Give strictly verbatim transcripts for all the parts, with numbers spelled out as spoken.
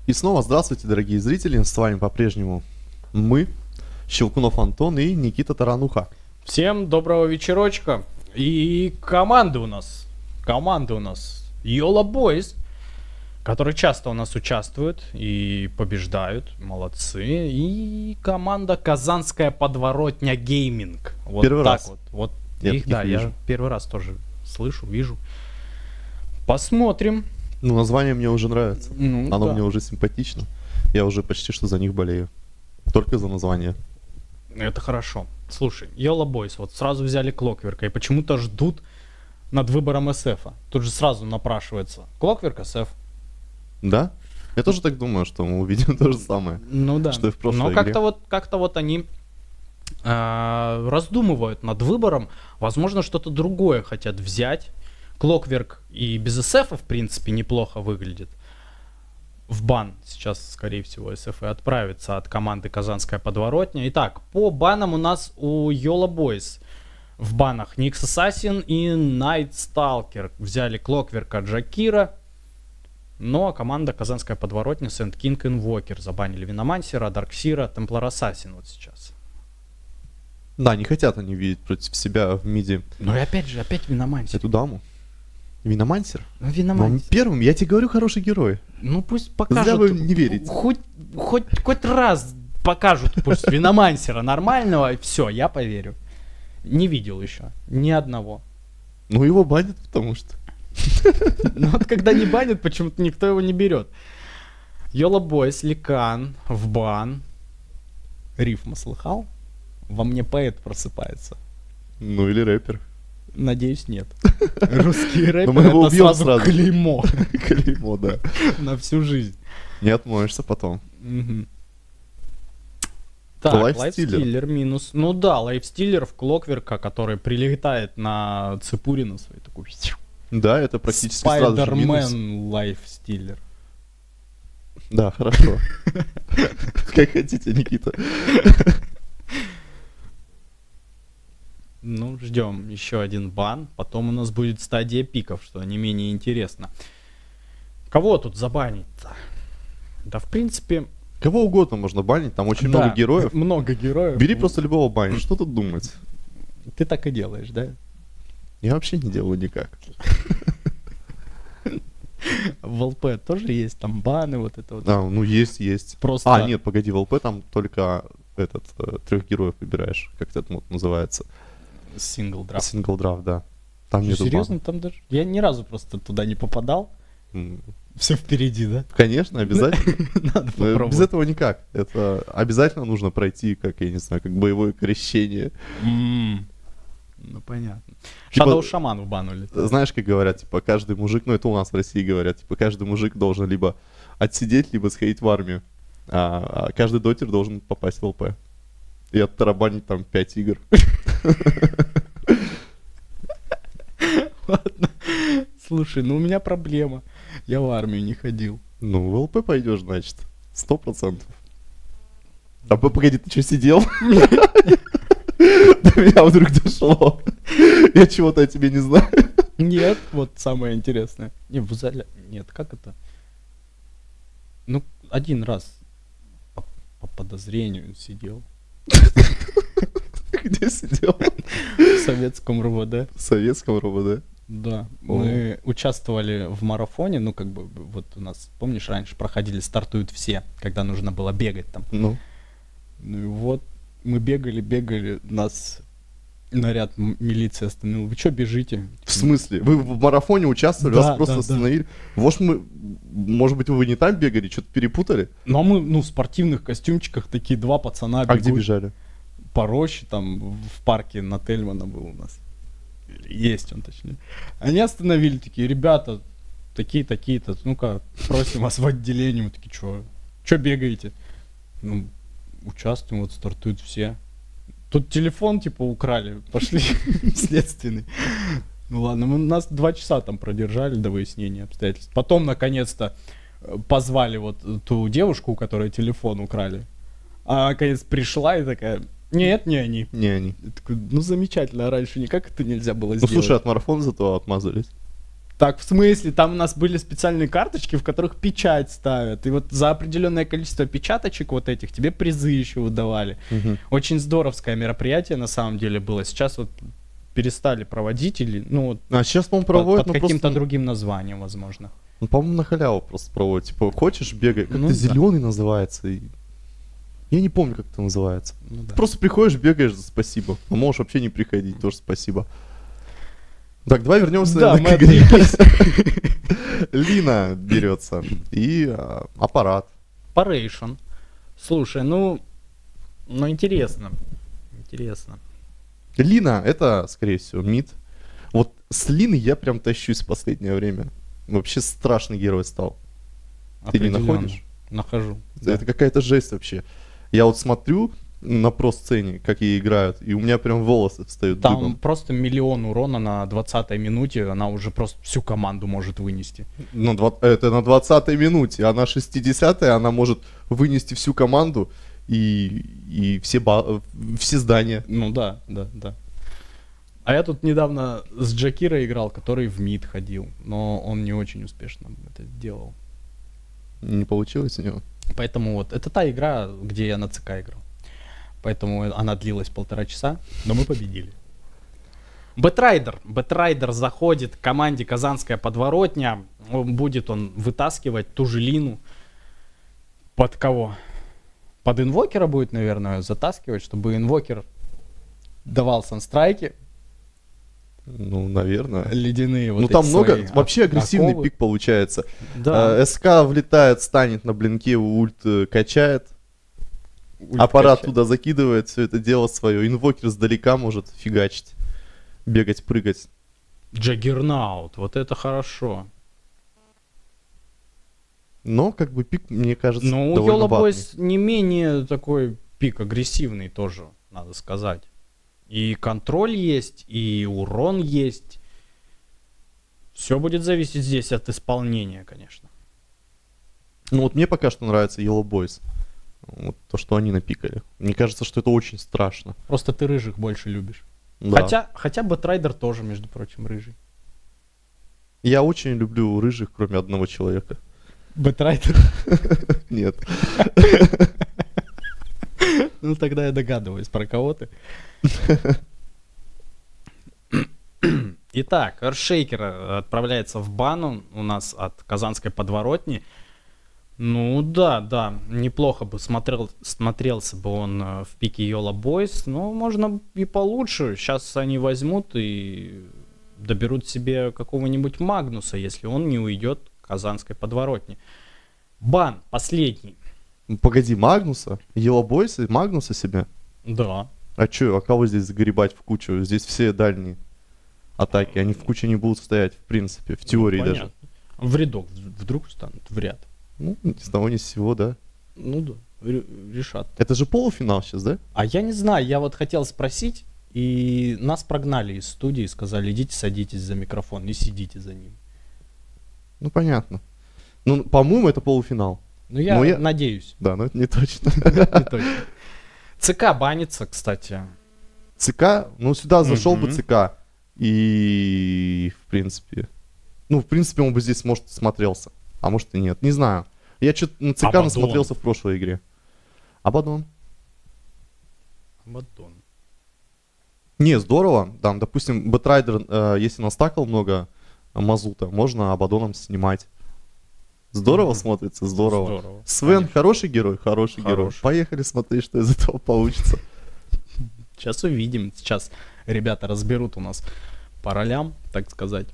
И снова здравствуйте, дорогие зрители, с вами по-прежнему мы, Щелкунов Антон и Никита Тарануха. Всем доброго вечерочка. И команды у нас, команды у нас Йола Бойс, которые часто у нас участвуют и побеждают, молодцы. И команда Казанская подворотня гейминг. Вот Первый так раз. вот. Вот Я их, таких да, я вижу. первый раз тоже слышу, вижу. Посмотрим. Ну, название мне уже нравится. Ну, Оно да. мне уже симпатично. Я уже почти что за них болею. Только за название. Это хорошо. Слушай, Йола Бойс, вот сразу взяли Клокверка и почему-то ждут над выбором эс эфа. Тут же сразу напрашивается Клокверк, эс эф. Да? Я тоже так думаю, что мы увидим то же самое. Ну да. Что и в прошлой Но игре. как-то вот, как-то вот они э, раздумывают над выбором. Возможно, что-то другое хотят взять. Клокверк и без эс эфа, в принципе, неплохо выглядит. В бан сейчас, скорее всего, эс эф и отправится от команды Казанская подворотня. Итак, по банам у нас у Йола Бойс в банах Никс Ассасин и Найт Сталкер. Взяли Клокверка, Джакира. Но команда Казанская подворотня Сент Кинг Инвокер забанили Виномансера, Дарксира, Темплар Ассасин вот сейчас. Да, не хотят они видеть против себя в миде Ну и опять же, опять Виномансер. эту даму. Виномансер? Ну, Но он Виномансер. первым, я тебе говорю, хороший герой. Ну пусть покажут. Зря вы не верите. Хоть, хоть, хоть раз покажут пусть Виномансера нормального, и все, я поверю. Не видел еще ни одного. Ну, его банят, потому что... Но вот когда не банят, почему-то никто его не берет. Йола Бойс, Ликан, в бан. Рифма слыхал? Во мне поэт просыпается. Ну, или рэпер. Надеюсь, нет. Русский рэпер мы его это убьем сразу сразу. клеймо Клеймо, да. на всю жизнь. Не отмоешься потом. Мгм. Так, Лайфстиллер. лайфстиллер минус. Ну да, лайфстиллер в Клокверка, который прилетает на Цепурина свой такой. Да, это практически сразу же минус. Спайдермен лайфстиллер. Да, хорошо. Как хотите, Никита. Ну, ждем еще один бан. Потом у нас будет стадия пиков, что не менее интересно. Кого тут забанить-то? Да, в принципе... Кого угодно можно банить, там очень да, много героев. Много героев. Бери просто любого банить, что тут думать? Ты так и делаешь, да? Я вообще не делаю никак. В ЛП тоже есть там баны, вот это вот. А, ну есть, есть. Просто... А, нет, погоди, в ЛП там только этот, э, трех героев выбираешь, как этот мод называется. Сингл драфт. Сингл драфт, да. Там нету Серьезно, там даже... Я ни разу просто туда не попадал. бана. М, Все впереди, да? Конечно, обязательно. Надо Но Без попробовать. этого никак. Это обязательно нужно пройти, как, я не знаю, как боевое крещение. М. Ну, понятно. Типа- Shadow Shaman в бану летает. Знаешь, как говорят, типа, каждый мужик, ну это у нас в России говорят, типа, каждый мужик должен либо отсидеть, либо сходить в армию. А, а каждый дотер должен попасть в ЛП. И оттарабанить там пять игр. Ладно. Слушай, ну у меня проблема. Я в армию не ходил. Ну, в ЛП пойдешь, значит. Сто процентов. А п- погоди, ты что, сидел? До меня вдруг дошло. Я чего-то о тебе не знаю. Нет, вот самое интересное. Не, в зале... Нет, как это? Ну, один раз по, по подозрению сидел Где сидел? в советском РУВД. В советском РОВД. Да, О. мы участвовали в марафоне, ну, как бы, вот у нас, помнишь, раньше проходили «Стартуют все», когда нужно было бегать там. Ну, Ну и вот мы бегали, бегали, нас наряд м- милиции остановил. Вы что бежите? в смысле? Вы в марафоне участвовали, Да, вас просто да, да. остановили? Вот мы, может быть, вы не там бегали, что-то перепутали? Ну, а мы, ну, в спортивных костюмчиках такие два пацана А где бегут бежали? по роще, там, в парке на Тельмана был у нас. Есть он, точнее. Они остановили, такие, ребята, такие-такие-то, ну-ка, просим вас в отделение. Мы такие, что? Что бегаете? Ну, участвуем, вот стартуют все. Тут телефон, типа, украли, пошли в следственный. Ну ладно, мы, нас два часа там продержали до выяснения обстоятельств. Потом, наконец-то, э, позвали вот ту девушку, у которой телефон украли. А, наконец, пришла и такая, нет, не они. Не они. Я такой, ну замечательно, а раньше никак это нельзя было Ну, сделать. слушай, от марафона зато отмазались. Так, в смысле, там у нас были специальные карточки, в которых печать ставят. И вот за определенное количество печаточек вот этих тебе призы еще выдавали. Мгм. Очень здоровское мероприятие на самом деле было. Сейчас вот перестали проводить или, ну, вот А сейчас, по-моему, под, проводят, под ну, каким-то просто, другим названием, возможно. ну, по-моему, на халяву просто проводят. Типа, хочешь, бегай. Как-то Ну да. зеленый называется. и- Я не помню, как это называется. Ну да. Просто приходишь, бегаешь за спасибо. А можешь вообще не приходить, тоже спасибо. Так, давай вернемся Да, к мы игре. отвлеклись. Лина берется. И а, аппарат. Парейшн. Слушай, ну, ну интересно. Интересно. Лина, это, скорее всего, мид. Вот с Линой я прям тащусь в последнее время. Вообще страшный герой стал. Ты не Определенно. находишь? Нахожу. Это какая-то жесть вообще. Я вот смотрю на про-сцене, как ей играют, и у меня прям волосы встают Там дыбом. просто миллион урона на двадцатой минуте, она уже просто всю команду может вынести. На два- Это на двадцатой минуте, а на шестидесятой она может вынести всю команду и, и все, ба- все здания. Ну да, да, да. А я тут недавно с Джакира играл, который в мид ходил, но он не очень успешно это делал. Не получилось у него. Поэтому вот, это та игра, где я на ЦК играл. Поэтому она длилась полтора часа, но мы победили. Бэтрайдер. Бэтрайдер заходит к команде Казанская подворотня. Он будет он вытаскивать ту же Лину. Под кого? Под инвокера будет, наверное, затаскивать, чтобы инвокер давал санстрайки. Ну, наверное. Ледяные вот Ну эти там много, свои вообще ок- агрессивный оковы. пик получается. Да. Э, СК влетает, станет на блинке, ульт э, качает. Ульт Аппарат качает. туда закидывает, все это дело свое. Инвокер сдалека может фигачить, бегать, прыгать. Джаггернаут. Вот это хорошо. Но как бы пик, мне кажется, Но у довольно Йола ватный. Бойс не менее такой пик агрессивный тоже, надо сказать. И контроль есть, и урон есть. Все будет зависеть здесь от исполнения, конечно. Ну вот мне пока что нравится Yellow Boys. Вот то, что они напикали. Мне кажется, что это очень страшно. Просто ты рыжих больше любишь. Да. Хотя, хотя Бэтрайдер тоже, между прочим, рыжий. Я очень люблю рыжих, кроме одного человека. Бэтрайдер? Нет. Ну тогда я догадываюсь, про кого ты. Итак, Earthshaker отправляется в бан у нас от Казанской подворотни. Ну да, да, неплохо бы смотрел, смотрелся бы он э, в пике Йола Бойс, но можно и получше. Сейчас они возьмут и доберут себе какого-нибудь Магнуса, если он не уйдет к Казанской подворотне. Бан, последний. Погоди, Магнуса? Yellow Boys и Магнуса себе? Да. А чё, а кого здесь загребать в кучу? Здесь все дальние атаки, они в куче не будут стоять, в принципе, в теории Ну, даже. понятно. В рядок в- вдруг станут, в ряд. Ну, ни с того ни с сего, да. Ну да, ре- решат. Это же полуфинал сейчас, да? А я не знаю, я вот хотел спросить, и нас прогнали из студии, сказали, идите садитесь за микрофон, не сидите за ним. Ну, понятно. Ну, по-моему, это полуфинал. Ну я, Ну, я- надеюсь. Да, но это не точно. Не точно. ЦК банится, кстати. ЦК, ну, сюда зашел бы Мгм. ЦК, и, в принципе, ну, в принципе, он бы здесь, может, смотрелся. А может и нет, не знаю. Я что-то на ЦК Абаддон. насмотрелся в прошлой игре. Абаддон. Абаддон. Не, здорово. Там, допустим, Бэтрайдер, э, если настакал много э, мазута, можно Абаддоном снимать. Здорово Мгм. смотрится, здорово. Здорово. Свен Конечно. хороший герой, хороший, герой. Хороший. Поехали смотреть, что из этого получится. Сейчас увидим. Сейчас ребята разберут у нас по ролям, так сказать.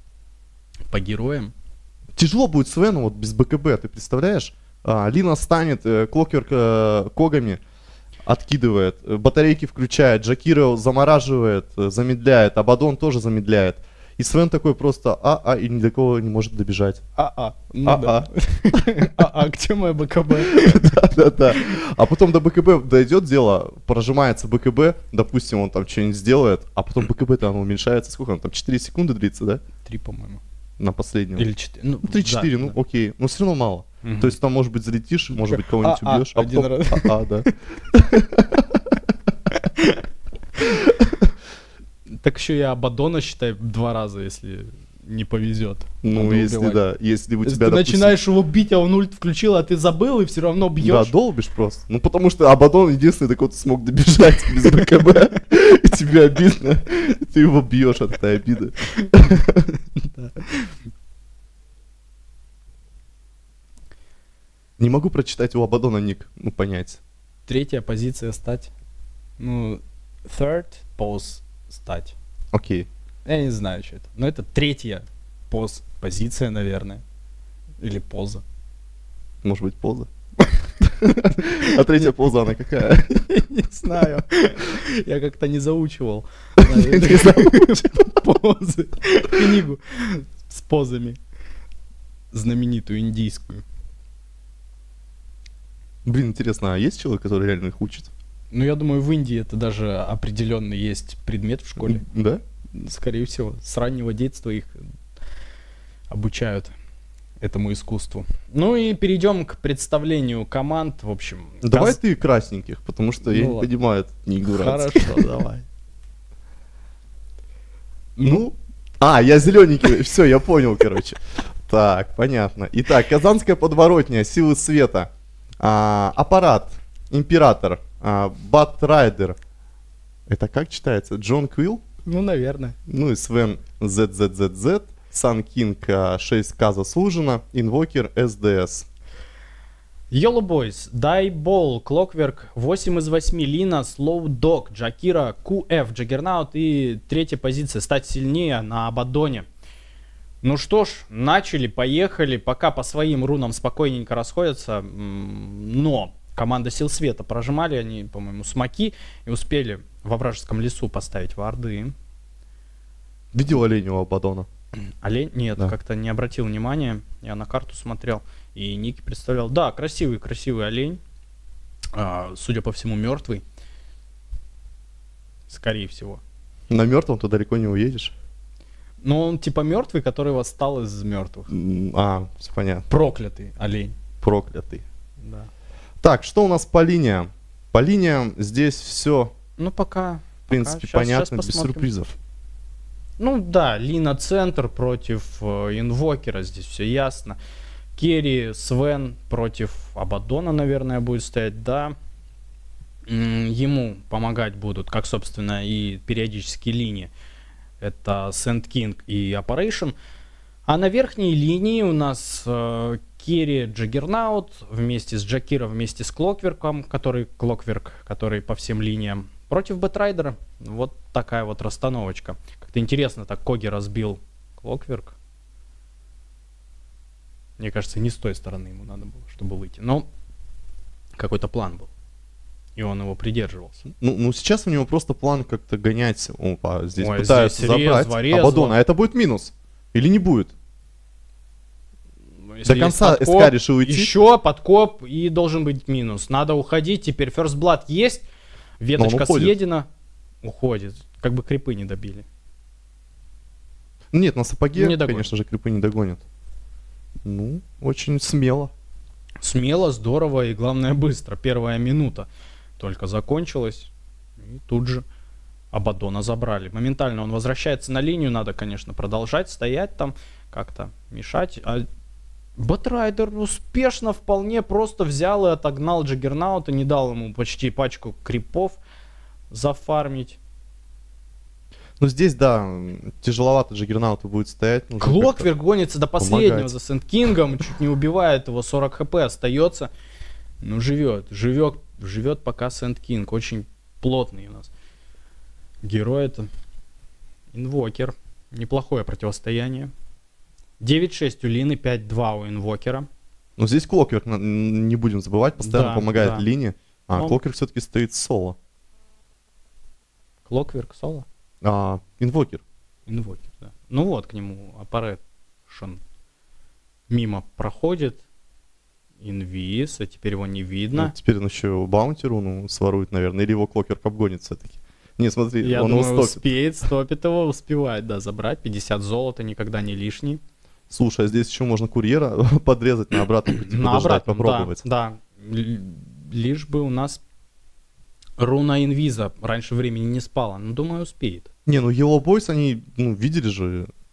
По героям. Тяжело будет Свену вот без БКБ, ты представляешь? А, Лина станет, э, Клокверк э, когами откидывает, э, батарейки включает, Джакира замораживает, э, замедляет, Абаддон тоже замедляет. И Свен такой просто а-а и ни до кого не может добежать. А-а. Ну А-а. да. А-а, где мое БКБ? Да-да-да. А потом до БКБ дойдет дело, прожимается БКБ, допустим, он там что-нибудь сделает, а потом БКБ-то оно уменьшается, сколько он там, четыре секунды длится, да? Три, по-моему. На последнем. Или четыре. Ну, три-четыре, да, ну да. окей, но все равно мало. Мгм. То есть там, может быть, залетишь, может быть, кого-нибудь А-а, убьешь, а один потом... раз. А-а, да. Так еще и Абаддона, считай, два раза, если не повезет. Ну, Надо если убивать. да, если у Если тебя, ты допустим, начинаешь его бить, а он ульт включил, а ты забыл и все равно да, бьешь. долбишь просто. Ну, потому что Абадон единственный такой, кто смог добежать без БКБ, и тебе обидно, и ты его бьешь от этой обиды. Не могу прочитать у Абадона ник, ну, понять. Третья позиция стать. Ну, third pose стать. Окей. Я не знаю, что это. Но это третья поз, позиция, наверное. Или поза. Может быть, поза. А третья поза, она какая? Не знаю. Я как-то не заучивал. Не заучивал. Позы. Книгу с позами. Знаменитую индийскую. Блин, интересно, а есть человек, который реально их учит? Ну, я думаю, в Индии это даже определенный есть предмет в школе. Да? Скорее всего, с раннего детства их обучают этому искусству. Ну и перейдем к представлению команд. В общем, Давай Каз- ты красненьких, потому что я Ну не ладно. понимаю, этот ник дурацкий. Хорошо, давай. Ну, а, я зелененький, все, я понял, короче. Так, понятно. Итак, Казанская подворотня, Силы Света, а, Аппарат, Император, а, Батрайдер. Это как читается? Джон Квилл? Ну, наверное. Ну и Свен зет зет зет зет, Сан Кинг шесть ка заслуженно, Инвокер эс ди эс. Yellow Boys, Дайбол, Клокверк, восемь из восьми, Лина, Слоу Дог, Джакира, кью эф, Джаггернаут и третья позиция стать сильнее на Абадоне. Ну что ж, начали, поехали, пока по своим рунам спокойненько расходятся, м, но команда Сил Света прожимали они, по-моему, смоки и успели во вражеском лесу поставить варды. Видел оленя у Абадона? Олень? Нет, Да. как-то не обратил внимания. Я на карту смотрел и ники представлял. Да, красивый, красивый олень. А, судя по всему, мертвый. Скорее всего. На мертвом ты далеко не уедешь. Но он типа мертвый, который восстал из мертвых. М, А, все понятно. Проклятый олень. Проклятый. Да. Так, что у нас по линиям? По линиям здесь все, Ну пока. в принципе, щас- понятно, щас без посмотрим. сюрпризов. Ну да, Лина центр против э, инвокера, здесь все ясно. Керри, Свен против Абадона, наверное, будет стоять, да. М, Ему помогать будут, как, собственно, и периодические линии. Это Сент Кинг и Operation. А на верхней линии у нас э, Керри, Джаггернаут вместе с Джакира, вместе с Клокверком, который Клокверк, который по всем линиям, против Бэтрайдера. Вот такая вот расстановочка. Как-то интересно, так Коги разбил Клокверк. Мне кажется, не с той стороны ему надо было, чтобы выйти. Но какой-то план был. И он его придерживался. Ну, ну, сейчас у него просто план как-то гонять. Опа, здесь Ой, пытаются здесь резво, забрать резво. Абадона. А это будет минус? Или не будет? Если До есть конца подкоп, СК решил уйти? Еще подкоп и должен быть минус. Надо уходить. Теперь First Blood есть. Веточка уходит. съедена. Уходит. Как бы крипы не добили. Нет, на сапоге, Не догонит. конечно же, крипы не догонят. Ну, очень смело. Смело, здорово и, главное, быстро. Первая минута только закончилась. И тут же Абадона забрали. Моментально он возвращается на линию. Надо, конечно, продолжать стоять там, как-то мешать. А Бэтрайдер успешно вполне просто взял и отогнал Джаггернаута. Не дал ему почти пачку крипов зафармить. Но здесь, да, м, тяжеловато Джаггернауту будет стоять. нужно как-то- Клокверк гонится до последнего помогать. за Сент Кингом, чуть не убивает его, сорок хп остается. Ну, живет, живет, живет пока Сент Кинг. Очень плотный у нас герой это. Инвокер. Неплохое противостояние. девять шесть у Лины, пять два у Инвокера. Но здесь Клокверк, на- н- не будем забывать, постоянно Да, помогает да. линии. А, Он- Клокверк все-таки стоит соло. Клокверк, соло. А, Инвокер. Инвокер, да. Ну вот, к нему Operation мимо проходит. Инвиз, а теперь его не видно. Ну, теперь он еще баунти руну сворует, наверное, или его Клокверк обгонит все-таки. Не, смотри, Я он думаю, его стопит. успеет, стопит его, успевает, да, забрать. пятьдесят золота никогда не лишний. Слушай, а здесь еще можно курьера подрезать на обратном пути, На подождать, обратном, попробовать. да, да. Л- Лишь бы у нас руна инвиза раньше времени не спала. Ну, думаю, успеет. Не, ну Yellow Boys, они, ну, видели же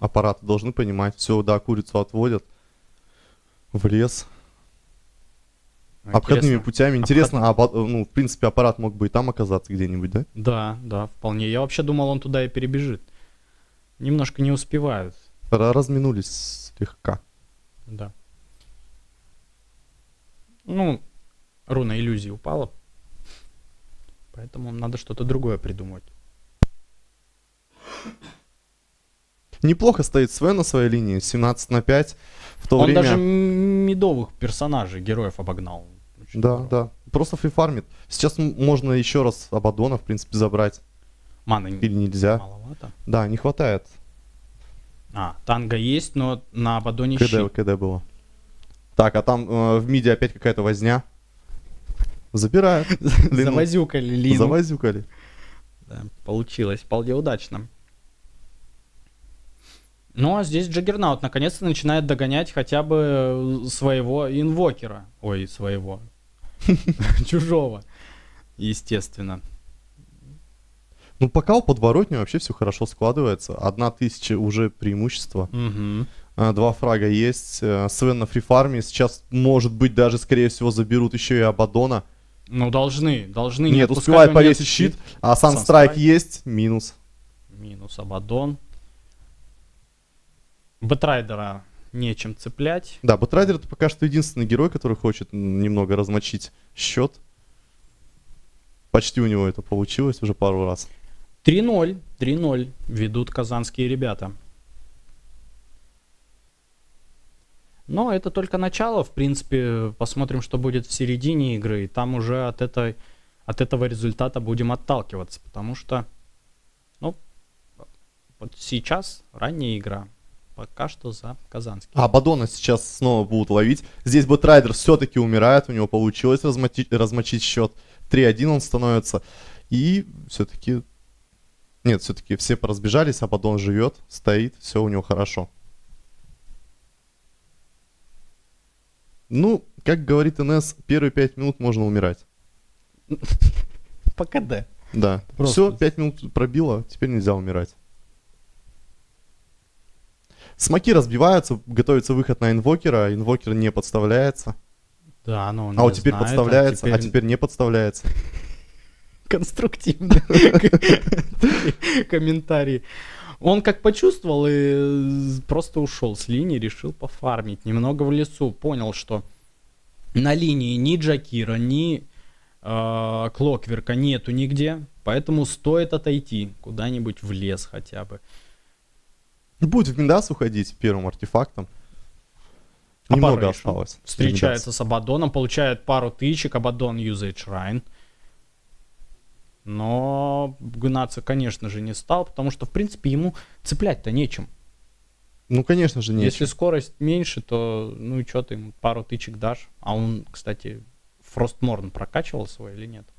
аппараты должны понимать. Все, да, курицу отводят в лес. Интересно. Обходными путями. Интересно, а, ну, в принципе, аппарат мог бы и там оказаться где-нибудь, да? Да, да, вполне. Я вообще думал, он туда и перебежит. Немножко не успевают. Разминулись слегка. Да. Ну, руна иллюзии упала. Поэтому надо что-то другое придумать. Неплохо стоит Свен на своей линии, семнадцать на пять. В то Он время... даже медовых персонажей, героев обогнал. Очень Да, здорово. да. Просто фрифармит. Сейчас м- можно еще раз Абадона, в принципе, забрать. Маны Или нельзя. маловато. Да, не хватает. А, танго есть, но на Абадоне КД, щит. КД было. Так, а там э, в миде опять какая-то возня. Забирают. Лину. Завозюкали Лину. Завозюкали. Да, получилось вполне удачно. Ну, а здесь Джаггернаут наконец-то начинает догонять хотя бы своего инвокера. Ой, своего. Чужого. Естественно. Ну, пока у подворотни вообще все хорошо складывается. Одна тысяча уже преимущество. Мгм. А, Два фрага есть. э, Свен на фрифарме. Сейчас, может быть, даже, скорее всего, заберут еще и Абадона. Ну, должны, должны. не Нет, отпускать успевает у него повесить щит. А Санстрайк Sunstrike. есть. Минус. Минус Абадон. Бэтрайдера нечем цеплять. Да, Бэтрайдер это пока что единственный герой, который хочет м, немного размочить счет. Почти у него это получилось уже пару раз. три ноль. три ноль ведут казанские ребята. Но это только начало. В принципе, посмотрим, что будет в середине игры. И там уже от, этой, от этого результата будем отталкиваться. Потому что, ну, вот сейчас ранняя игра. Пока что за казанский. А Абадона сейчас снова будут ловить. Здесь Бэтрайдер все-таки умирает. У него получилось размочить, размочить счет. три один он становится. И все-таки... Нет, все-таки все поразбежались. Абадон живет, стоит. Все у него хорошо. Ну, как говорит эн эс, первые пять минут можно умирать. По КД. Да. Просто. Все, пять минут пробило, теперь нельзя умирать. Смоки разбиваются, готовится выход на инвокера, инвокер не подставляется. Да, но он А не вот теперь знает, подставляется, а теперь теперь не подставляется. конструктивные комментарии. Он как почувствовал и просто ушел с линии, решил пофармить. Немного в лесу. Понял, что на линии ни Джакира, ни э, Клокверка нету нигде. Поэтому стоит отойти куда-нибудь в лес хотя бы. Будет в Миндас уходить первым артефактом. Немного Operation осталось. Встречается с Абадоном, получает пару тычек. Абадон юзает Шрайн. Но гнаться, конечно же, не стал, потому что, в принципе, ему цеплять-то нечем. Ну, конечно же, нет. Если скорость меньше, то, ну и что ты ему пару тычек дашь. А он, кстати, Фростморн прокачивал свой или нет?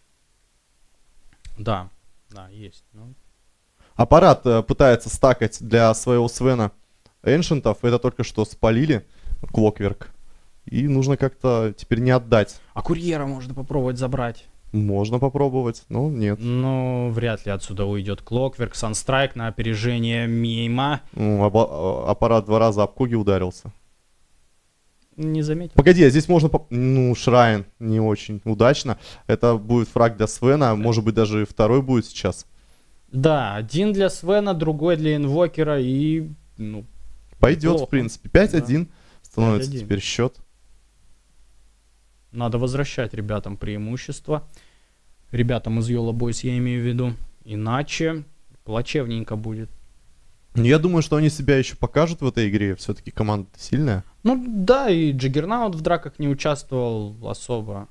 Да, да, есть. Ну. Аппарат э, пытается стакать для своего Свена эншентов. Это только что спалили Клокверк. И нужно как-то теперь не отдать. А курьера можно попробовать забрать. Можно попробовать, но нет. Ну, вряд ли отсюда уйдет Клокверк. Санстрайк на опережение мимо. Ну, аба- аппарат два раза об Коги ударился. Не заметил. Погоди, а здесь можно... поп- Ну, Шрайн не очень удачно. Это будет фраг для Свена. Может быть, даже второй будет сейчас. Да, один для Свена, другой для инвокера и, ну, Пойдет, Неплохо. в принципе. пять один становится пять один. теперь счет. надо возвращать ребятам преимущество. Ребятам из Йола Бойс я имею в виду. Иначе плачевненько будет. Но я думаю, что они себя еще покажут в этой игре. Все-таки команда сильная. Ну да, и Джаггернаут в драках не участвовал особо.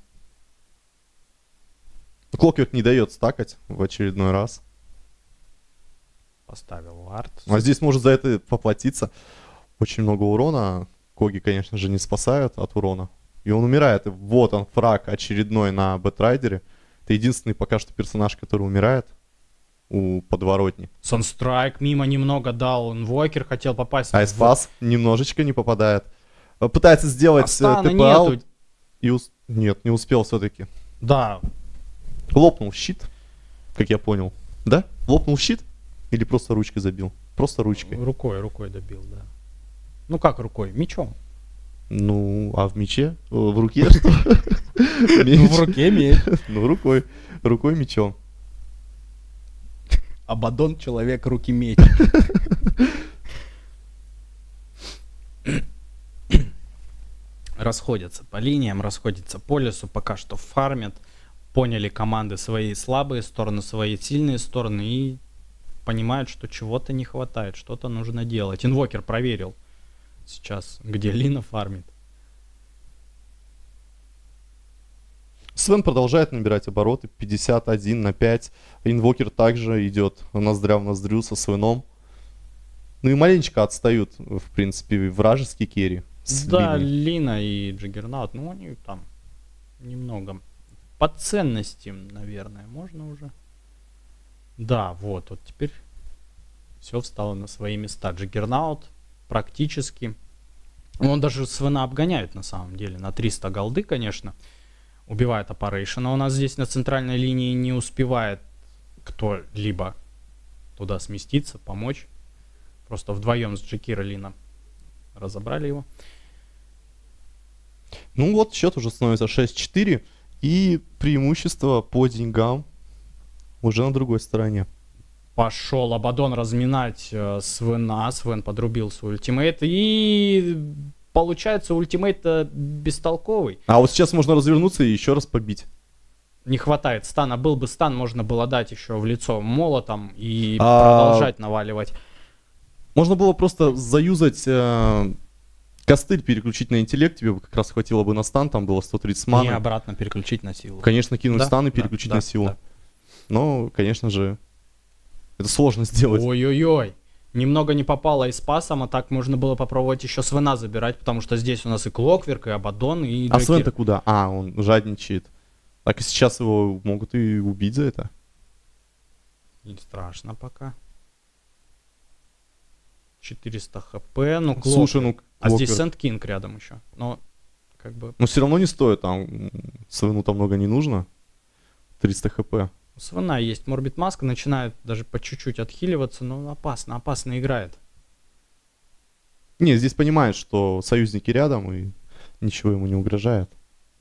Клокверк не дает стакать в очередной раз. Поставил вард. А здесь может за это поплатиться. Очень много урона. Коги, конечно же, не спасают от урона. И он умирает. И вот он, фраг очередной на Бэтрайдере. Это единственный пока что персонаж, который умирает у подворотни. Санстрайк мимо немного дал. Инвокер хотел попасть. Айспас немножечко не попадает. Э, Пытается сделать Астана ТП-аут. нету. И ус- Нет, не успел все-таки. Да, Лопнул щит, как я понял. Да? Лопнул щит? Или просто ручкой забил? просто ручкой. Рукой, рукой добил, да. Ну как рукой? Мечом. Ну, а в мече? В руке что? Ну, в руке меч. Ну, рукой. Рукой мечом. Абаддон человек, руки меч. Расходятся по линиям, расходятся по лесу, пока что фармят. Поняли команды свои слабые стороны, свои сильные стороны и понимают, что чего-то не хватает, что-то нужно делать. Инвокер проверил сейчас, где Лина фармит. Свен продолжает набирать обороты, пятьдесят один на пять. Инвокер также идет ноздря в ноздрю со Свеном. Ну и маленечко отстают, в принципе, вражеский керри. Да, Лина и Джаггернаут, ну они там немного по ценности, наверное, можно уже. Да, вот, вот теперь все встало на свои места. Джаггернаут практически, он даже Свена обгоняет на самом деле, на триста голды, конечно. Убивает Опарейшена. У нас здесь на центральной линии не успевает кто-либо туда сместиться, помочь. Просто вдвоем с Джакира Лина разобрали его. Ну вот, счет уже становится шесть четыре. И преимущество по деньгам уже на другой стороне. Пошел Абаддон разминать э, Свена. Свен подрубил свой ультимейт. И получается ультимейт бестолковый. А вот сейчас можно развернуться и еще раз побить. Не хватает стана. Был бы стан, можно было дать еще в лицо молотом и А... продолжать наваливать. Можно было просто заюзать э, костыль, переключить на интеллект, тебе бы как раз хватило бы на стан, там было сто тридцать маны. И обратно переключить на силу. Конечно, кинуть да? стан и да, переключить да, на силу. Да. Но, конечно же, это сложно сделать. Ой-ой-ой. Немного не попало и с пасом, а так можно было попробовать еще Свена забирать, потому что здесь у нас и Клокверк, и Абаддон, и А Джакир. Свен-то куда? А, он жадничает. Так и сейчас его могут и убить за это. Не страшно пока. четыреста хп, ну Клокверк. Слушай, ну А здесь Клокверк. Сэнд Кинг рядом еще. Но как бы... Но все равно не стоит, там Свену-то много не нужно. триста хп. У Свена есть Морбид Маска, начинает даже по чуть-чуть отхиливаться, но опасно, опасно играет. Не, здесь понимает, что союзники рядом и ничего ему не угрожает.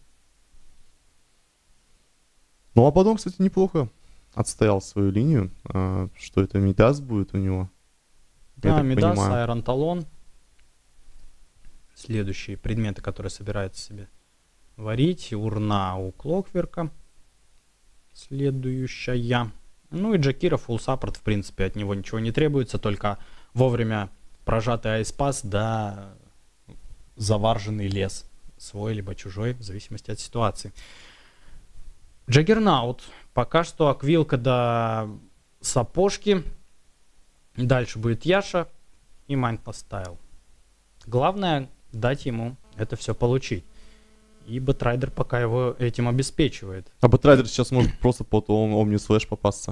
Ну а потом, кстати, неплохо отстоял свою линию. А, что это Мидас будет у него? Я Да, так Мидас, понимаю. Айрон Талон. Следующие предметы, которые собирается себе варить. Урна у Клокверка. Следующая. Ну и Джакира фулл саппорт, в принципе, от него ничего не требуется, только вовремя прожатый айспас, да заварженный лес. Свой либо чужой, в зависимости от ситуации. Джаггернаут. Пока что аквилка до сапожки. Дальше будет Яша и Mindless Style. Главное дать ему это все получить. И Бэтрайдер пока его этим обеспечивает. А Бэтрайдер сейчас может просто под Омни Слэш попасться.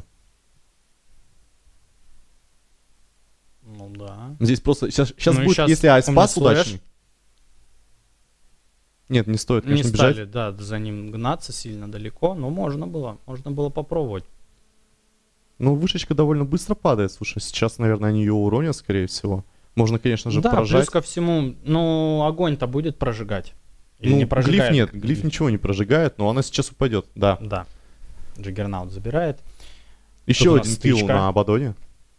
Ну да. Здесь просто... Сейчас, сейчас Ну и будет, щас если айспас Omni Slash. удачный. Нет, не стоит, Не конечно, стали, бежать. да, за ним гнаться сильно далеко, но можно было, можно было попробовать. Ну, вышечка довольно быстро падает. Слушай, сейчас, наверное, они ее уронят, скорее всего. Можно, конечно же, Да, прожать. плюс ко всему, ну, огонь-то будет прожигать. Или Ну, не глиф прожигает? нет, глиф ничего не прожигает, но она сейчас упадет, да. Да. Джаггернаут забирает. Еще у нас один килл стычка. на Абаддоне.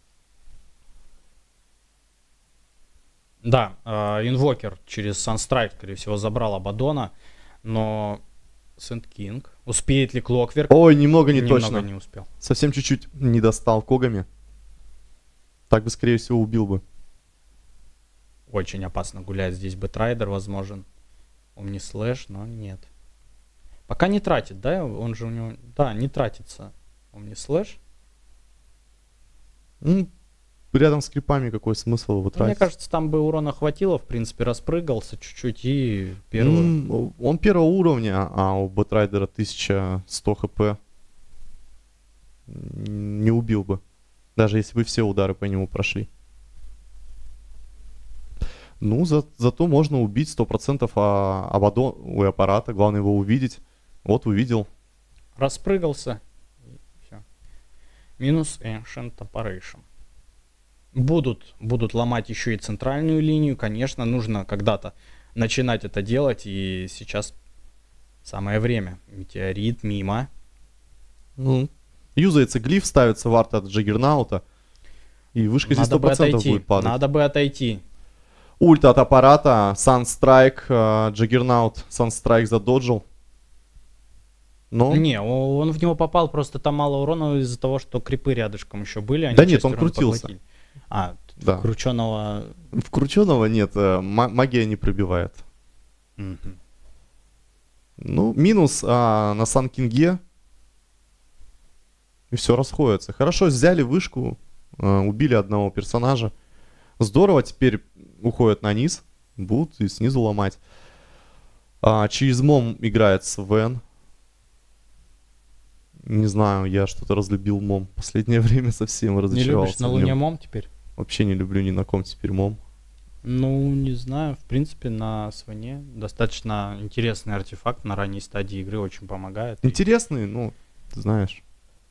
Да, э, инвокер через Санстрайк, скорее всего, забрал Абаддона, но Сэнд Кинг. Успеет ли Клокверк? Ой, немного не Немного точно. не успел. Совсем чуть-чуть не достал когами. Так бы, скорее всего, убил бы. Очень опасно гулять здесь. Бэтрайдер возможен. Омни Слэш, но нет. Пока не тратит, да? Он же у него... Да, не тратится Омни Слэш. Ну, рядом с крипами какой смысл его Ну, тратить? мне кажется, там бы урона хватило. В принципе, распрыгался чуть-чуть и первый. М, Он первого уровня, а у Бэтрайдера тысяча сто хп. Не убил бы. Даже если бы все удары по нему прошли. Ну, за, зато можно убить сто процентов а, Абаддон у аппарата. Главное его увидеть. Вот увидел. Распрыгался. И всё. Минус Ancient Operation. Будут, будут ломать еще и центральную линию, конечно, нужно когда-то начинать это делать, и сейчас самое время. Метеорит мимо. Ну, юзается глиф, ставится вард от Джаггернаута, и вышка здесь Надо сто бы процентов отойти, будет падать. надо бы отойти. Ульт от аппарата, Санстрайк, Джаггернаут, Санстрайк задоджил. Но... Не, о- он в него попал, просто там мало урона из-за того, что крипы рядышком еще были. Они Да нет, часть он урона крутился. поглотили. А, тут Да. крученого... В Крученого нет, э, ма- магия не пробивает. Мгм. Ну, минус а, на Сан Кинге. И все расходится. Хорошо, взяли вышку, э, убили одного персонажа. Здорово, теперь уходят на низ. Будут и снизу ломать. А, через Мом играет Свен. Не знаю, я что-то разлюбил Мом. Последнее время совсем Не разочаровался любишь на в Луне нем. Мом теперь? Вообще не люблю ни на ком теперь Мом. Ну, не знаю, в принципе, на Свене достаточно интересный артефакт на ранней стадии игры, очень помогает. И- Интересный, ну, ты знаешь.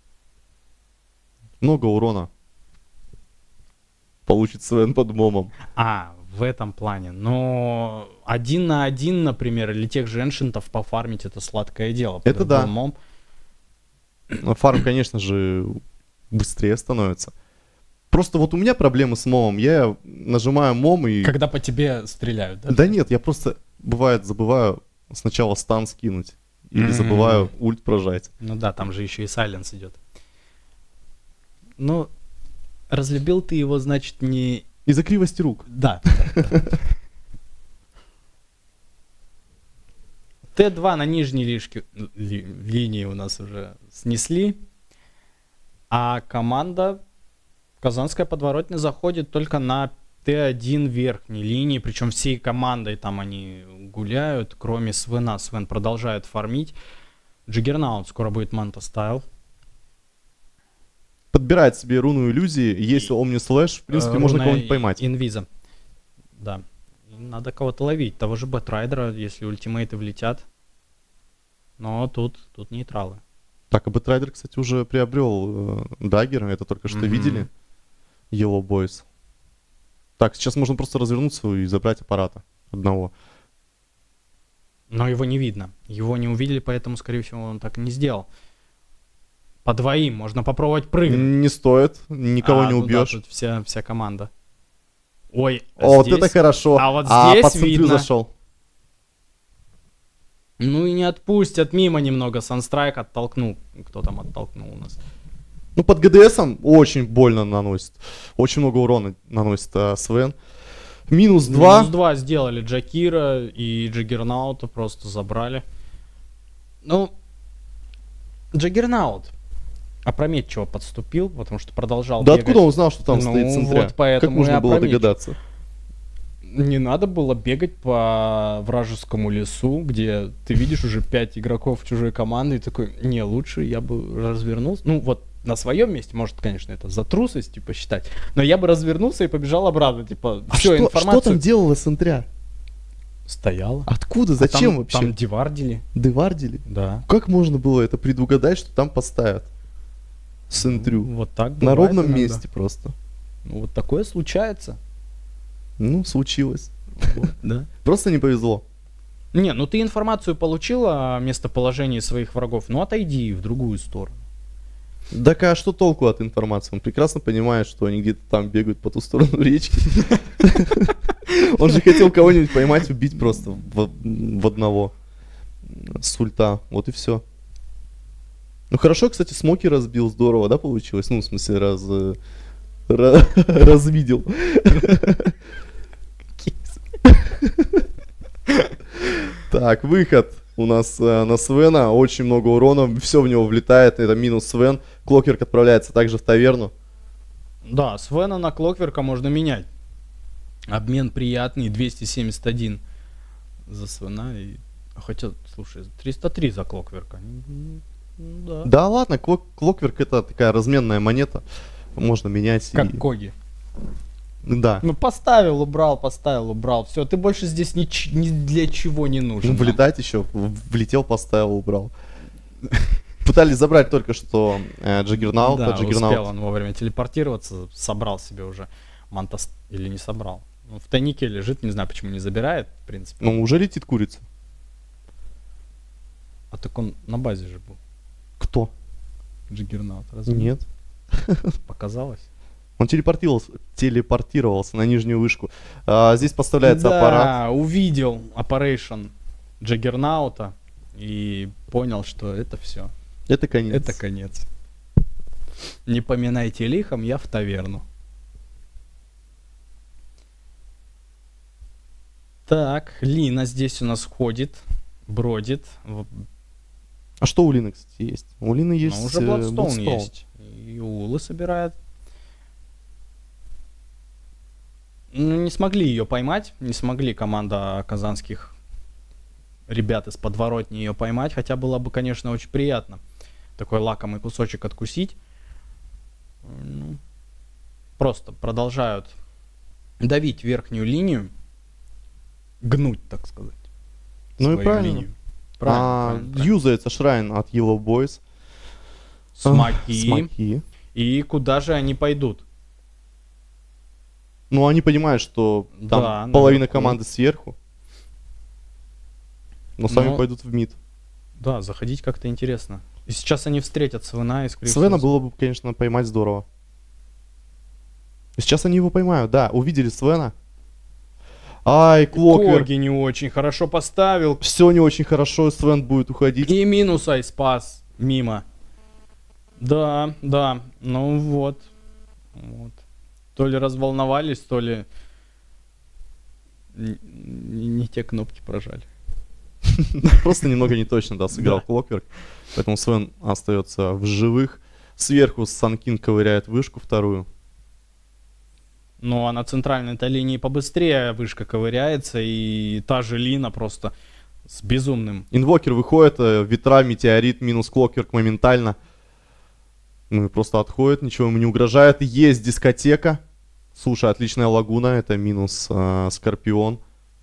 Много урона. Получит Свен под Момом. А, в этом плане. Но один на один, например, или тех же эншентов пофармить, это сладкое дело. Это Под да. Мом. Но фарм, конечно же, быстрее становится. Просто вот у меня проблемы с Момом. Я нажимаю Мом и... Когда по тебе стреляют, да? Да нет, я просто, бывает, забываю сначала стан скинуть. Или М. забываю ульт прожать. Ну да, там же еще и сайленс идет. Ну, разлюбил ты его, значит, не... Из-за кривости рук. Да. Т два на нижней лишке, ли- линии у нас уже снесли. А команда Казанская подворотня заходит только на Т один верхней линии. Причем всей командой там они гуляют, кроме Свена. Свен продолжает фармить. Джиггернаут скоро будет Манта Стайл. Подбирает себе руну иллюзии. Есть И- Омни Слэш, в принципе, Э, можно руна кого-нибудь поймать. Инвиза. Да. И надо кого-то ловить. Того же Бэтрайдера, если ультимейты влетят. Но тут, тут нейтралы. Так, а Бэтрайдер, кстати, уже приобрел э, даггер. Это только что Мгм. видели. Yellow Boys. Так, сейчас можно просто развернуться и забрать аппарата одного. Но его не видно. Его не увидели, поэтому, скорее всего, он так и не сделал. По двоим можно попробовать прыгнуть. Не стоит, никого А, не ну да, убьешь. тут вся, вся команда. Ой, О, вот здесь- это хорошо. А вот а здесь под центрю видно. зашел. Ну и не отпустят мимо немного. Санстрайк оттолкнул. Кто там оттолкнул у нас? Ну, под ГДСом очень больно наносит. Очень много урона наносит а, Свен. Минус два. Минус два сделали Джакира и Джаггернаута просто забрали. Ну, Джаггернаут опрометчиво подступил, потому что продолжал Да бегать. откуда он узнал, что там Ну, стоит в центре? вот поэтому Как можно и было опрометчиво. догадаться? Не надо было бегать по вражескому лесу, где ты видишь уже пять игроков чужой команды, и такой, не, лучше я бы развернулся. Ну вот на своем месте, может, конечно, это за трусость, типа, считать, но я бы развернулся и побежал обратно, типа, А все, что, информацию... что там делала центря? Стояла. Откуда? А Зачем там, вообще? Там девардили, Девардили? да. Как можно было это предугадать, что там поставят? Центрю. Вот так На бывает ровном иногда. месте просто. Ну, вот такое случается. Ну, случилось. Вот, да. Просто не повезло. Не, ну ты информацию получил о местоположении своих врагов, ну отойди в другую сторону. Так а что толку от информации? Он прекрасно понимает, что они где-то там бегают по ту сторону речки. Он же хотел кого-нибудь поймать, убить просто в, в одного с ульта. Вот и все. Ну хорошо, кстати, Смоки разбил, здорово, да, получилось? Ну, в смысле, раз... э, ра- развидел. Так, выход у нас э, на Свена. Очень много урона, все в него влетает. Это минус Свен. Клокверк отправляется также в таверну. Да, Свена на Клокверка можно менять. Обмен приятный, двести семьдесят один за Свена. И... Хотя, слушай, триста три за Клокверка. М, ну Да. Да ладно, Клок- Клокверк это такая разменная монета. Можно менять. Как и- Коги. Да. Ну поставил, убрал, поставил, убрал. Все, ты больше здесь ни, ч- ни для чего не нужен. Ну, влетать еще. в- Влетел, поставил, убрал. Пытались забрать только что э, Джаггернаута. Да, Джаггернаут. успел он вовремя телепортироваться, собрал себе уже Мантас или не собрал. Ну, в тайнике лежит, не знаю, почему не забирает, в принципе. Ну, уже летит курица. А так он на базе же был. Кто? Джиггернаут. Разве Нет. показалось? Он телепортировался, телепортировался на нижнюю вышку. А, здесь поставляется да, аппарат. увидел Operation Джаггернаута и понял, что это все. Это конец. Это конец. Не поминайте лихом, я в таверну. Так, Лина здесь у нас ходит, бродит. А что у Лины, кстати, есть? У Лины есть... Ну, уже э, Bloodstone Bloodstone. есть. И Улы собирает. Ну, не смогли ее поймать. Не смогли команда казанских ребят из подворотни ее поймать. Хотя было бы, конечно, очень приятно такой лакомый кусочек откусить. Ну, просто продолжают давить верхнюю линию. Гнуть, так сказать. Ну и свою правильно. линию. Правильно, А, правильно, правильно. юзается шрайн от Yellow Boys. Смоки. Смоки. И куда же они пойдут? Ну, они понимают, что там Да, половина наверху. команды сверху. Но сами Но- пойдут в мид. Да, заходить как-то интересно. И сейчас они встретят Свена и скорее Свена всего, было бы, конечно, поймать здорово. Сейчас они его поймают, да. Увидели Свена. Ай, Клоквер. Коги не очень хорошо поставил. Все не очень хорошо, Свен будет уходить. И минус Айспас мимо. Да, да, ну вот. вот. То ли разволновались, то ли н- не, не те кнопки прожали. Просто немного не точно, да, сыграл Да. Клокверк. Поэтому Свен остается в живых. Сверху Санкин ковыряет вышку вторую. Ну а на центральной-то линии побыстрее вышка ковыряется, и та же Лина просто с безумным. Инвокер выходит, э, ветра, метеорит, минус Клокверк моментально. Ну и просто отходит, ничего ему не угрожает. Есть дискотека. Слушай, отличная лагуна, это минус э, Скорпион.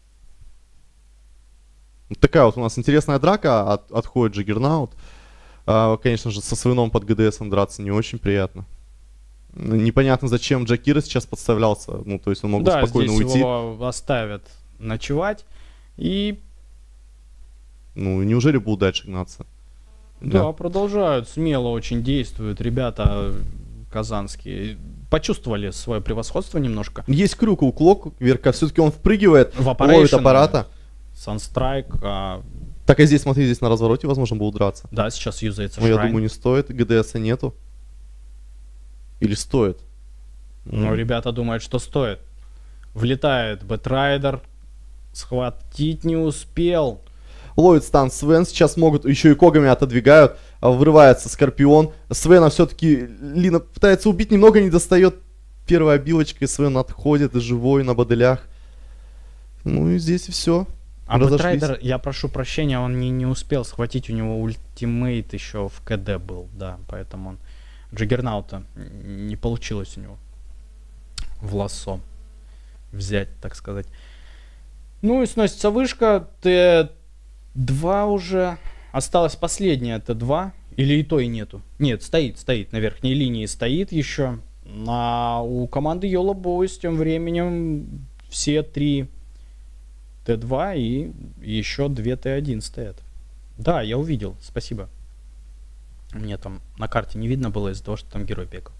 Вот такая вот у нас интересная драка, от- отходит Джиггернаут. А, конечно же, со Свином под ГДСом драться не очень приятно. Непонятно, зачем Джакира сейчас подставлялся. Ну, то есть он мог бы Да, спокойно здесь уйти. его оставят ночевать. И Ну, неужели будут дальше гнаться? да, продолжают, смело очень действуют ребята казанские. Почувствовали свое превосходство немножко. Есть крюк у Клокверка, все-таки он впрыгивает, В ловит Operation, аппарата. Санстрайк, а, Так, а здесь, смотри, здесь на развороте, возможно, будут драться. да, сейчас юзается Но я Шрайн. думаю, не стоит, ГДСа нету. Или стоит? Но М. ребята думают, что стоит. Влетает Бэтрайдер, схватить не успел. Ловит стан Свен, сейчас могут, еще и когами отодвигают, а, врывается Скорпион. Свена все-таки, Лина пытается убить, немного не достает. Первая обилочка, и Свен отходит, и живой на баделях. Ну и здесь и все. А Разошлись. Бэтрайдер, я прошу прощения, он не, не успел схватить, у него ультимейт еще в КД был, да, поэтому он Джиггернаута не получилось у него в лассо взять, так сказать. Ну и сносится вышка, Т два уже, осталась последняя Т два, или и то и нету. Нет, стоит, стоит, на верхней линии стоит еще, а у команды Yellow Boys тем временем все три Т два и еще две Т один стоят. Да, я увидел, спасибо. Мне там на карте не видно было из-за того, что там герой бегал.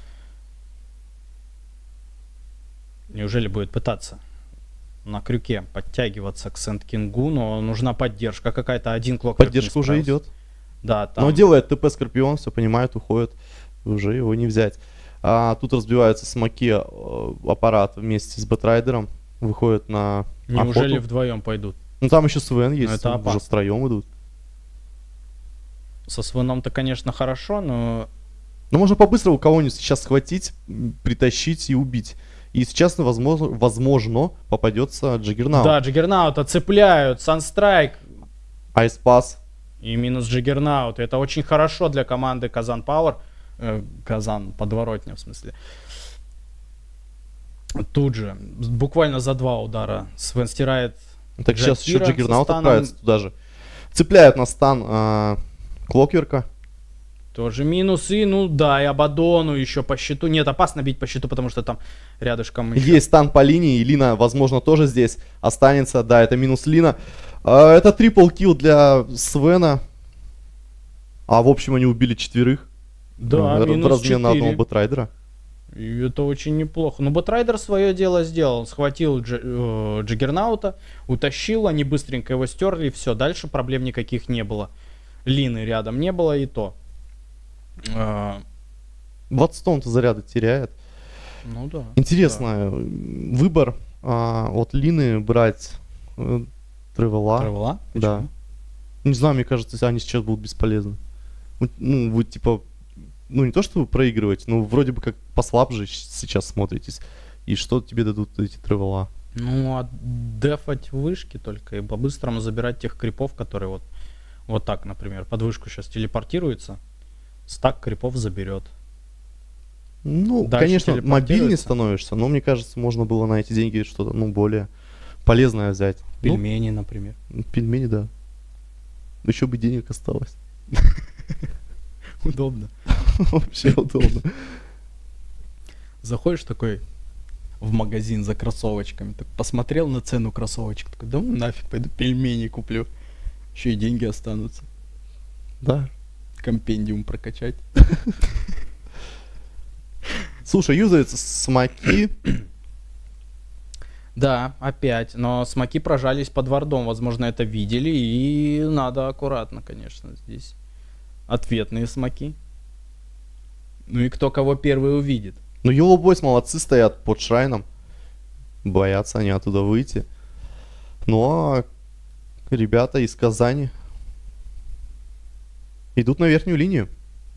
Неужели будет пытаться на крюке подтягиваться к Сент-Кингу, но нужна поддержка какая-то. Один клок. Поддержка уже идет. Да, там. Но делает ТП Скорпион, все понимает, уходит. Уже его не взять. А тут разбиваются смоки, э, аппарат вместе с Бэтрайдером. Выходит на Неужели охоту. вдвоем пойдут? Ну там еще Свен есть, это уже опасно. втроем идут. Со Свеном-то, конечно, хорошо, но Ну можно по-быстрому кого-нибудь сейчас схватить, м, притащить и убить. И сейчас, возможно, возможно попадется Джиггернаут. да, Джиггернаута цепляют, Санстрайк Айспас. и минус Джиггернаут. Это очень хорошо для команды Казан Пауэр. Э, Казан, подворотня в смысле. Тут же, буквально за два удара Свен стирает. Так сейчас еще Джакира со Джиггернаут станом. отправится туда же. Цепляют на стан а, Клокверка. Тоже минус. И, ну да, и Абадону еще по счету. Нет, опасно бить по счету, потому что там рядышком еще... Есть стан по линии, и Лина, возможно, тоже здесь останется. Да, это минус Лина. А, это трипл килл для Свена. А в общем они убили четверых. Да, в минус размен на одного четыре. Бэтрайдера. И это очень неплохо. Но Бэтрайдер свое дело сделал. Он схватил Дж- э, Джаггернаута, утащил, они быстренько его стерли, и все. Дальше проблем никаких не было. Лины рядом не было, и то. А, Ватстоун-то заряда теряет. ну да. Интересно, выбор а, от Лины брать э, Тревела. Тревела? Да. Почему? Не знаю, мне кажется, они сейчас будут бесполезны. Ну, Ну, вы типа, ну не то, что вы проигрываете, но вроде бы как послабже щ- сейчас смотритесь. И что тебе дадут эти Тревела? Ну, а дефать вышки только и по-быстрому забирать тех крипов, которые вот, вот так, например, под вышку сейчас телепортируется, стак крипов заберет. Ну, Дальше конечно, мобильнее телепортируется. становишься, но мне кажется, можно было на эти деньги что-то, ну, более полезное взять. Пельмени, например. Ну, пельмени, да. Еще бы денег осталось. Удобно. Вообще удобно. Заходишь такой в магазин за кроссовочками, так посмотрел на цену кроссовочек, такой, да ну нафиг, пойду пельмени куплю. Еще и деньги останутся. Да. Компендиум прокачать. Слушай, юзаются смоки. Да, опять. Но смоки прожались под вардом. Возможно, это видели. И надо аккуратно, конечно, здесь. Ответные смоки. Ну и кто кого первый увидит. Ну, Yellow Boys молодцы, стоят под шрайном. Боятся они оттуда выйти. Ну, а ребята из Казани идут на верхнюю линию.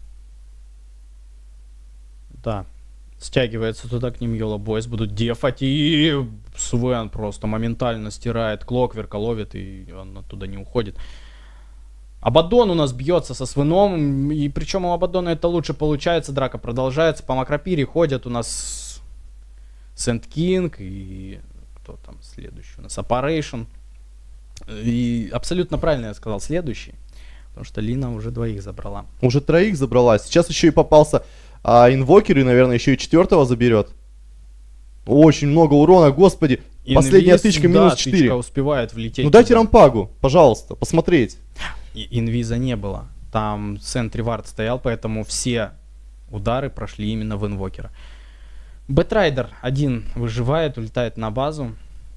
Да. Стягивается туда к ним Yellow Boys, будут дефать, и Свен просто моментально стирает Клокверка, ловит, и он оттуда не уходит. Абаддон у нас бьется со Свеном, и причем у Абаддона это лучше получается, драка продолжается, по Макропире ходят у нас Сент Кинг и кто там следующий у нас, Operation. И абсолютно правильно я сказал, следующий, потому что Лина уже двоих забрала. Уже троих забрала. Сейчас еще и попался а, инвокер, и, наверное, еще и четвертого заберет. Очень много урона, господи. Последняя Инвиз, тычка да, минус тычка четыре. успевает влететь. Ну дайте туда. рампагу, пожалуйста, посмотреть. И инвиза не было. Там Сентри Вард стоял, поэтому все удары прошли именно в инвокера. Бэтрайдер один выживает, улетает на базу.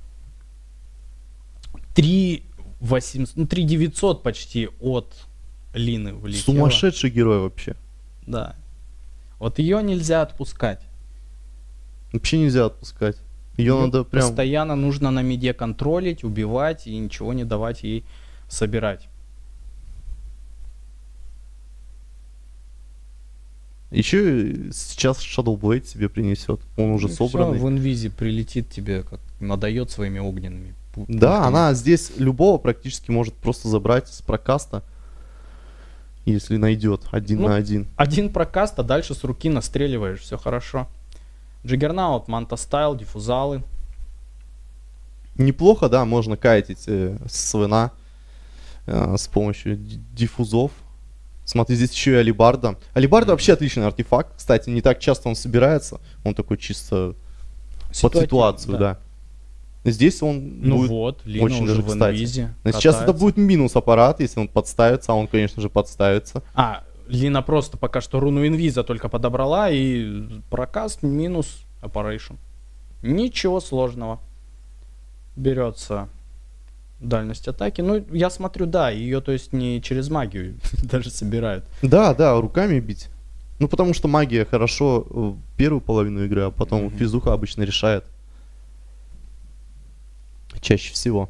три восемьсот, ну три девятьсот почти от Лины влетело. Сумасшедший герой вообще. Да. Вот ее нельзя отпускать. Вообще нельзя отпускать. Ее Её надо прям... Постоянно нужно на миде контролить, убивать и ничего не давать ей собирать. Еще сейчас Shadow Blade себе принесет. Он уже Ну, всё, собранный. в инвизе прилетит тебе, как надает своими огненными. пу- Да, пушками. она здесь любого практически может просто забрать с прокаста. Если найдет один Ну, на один. Один прокаст, а дальше с руки настреливаешь, все хорошо. Джиггернаут, Манта Стайл, диффузалы. Неплохо, да, можно кайтить э, Свена э, с помощью ди- диффузов. Смотри, здесь еще и Алибарда. Алибарда вообще отличный артефакт. Кстати, не так часто он собирается. Он такой чисто под Ситуативно, ситуацию, да. Здесь он Ну будет вот, Лина очень уже даже в кстати. инвизе. Но сейчас это катается. будет минус аппарат, если он подставится, а он, конечно же, подставится. А, Лина просто пока что руну инвиза только подобрала, и прокаст минус Operation. Ничего сложного. Берется дальность атаки. Ну, я смотрю, да, ее, то есть, не через магию даже собирают. Да, да, руками бить. Ну, потому что магия хорошо э, первую половину игры, а потом Мгм. физуха обычно решает. Чаще всего.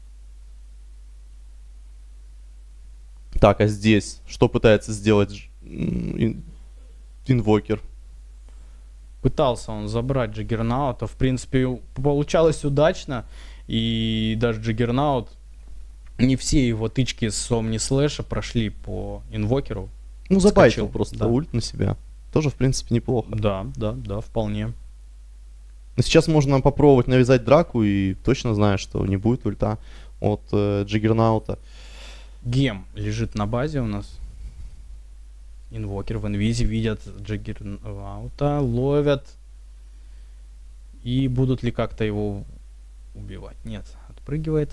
Так, а здесь что пытается сделать ж- м, ин- инвокер? Пытался он забрать Джиггернаута. В принципе, у- получалось удачно. И даже Джиггернаут, не все его тычки с Омни Слэша прошли по инвокеру. Ну, забайтил Вскочил, просто да. ульт на себя. Тоже, в принципе, неплохо. Да, да, да, вполне. Но сейчас можно попробовать навязать драку и точно знаешь, что не будет ульта от э, Джиггернаута. Гем лежит на базе у нас. Инвокер в инвизе видят Джаггернаута, ловят. И будут ли как-то его убивать? Нет, отпрыгивает.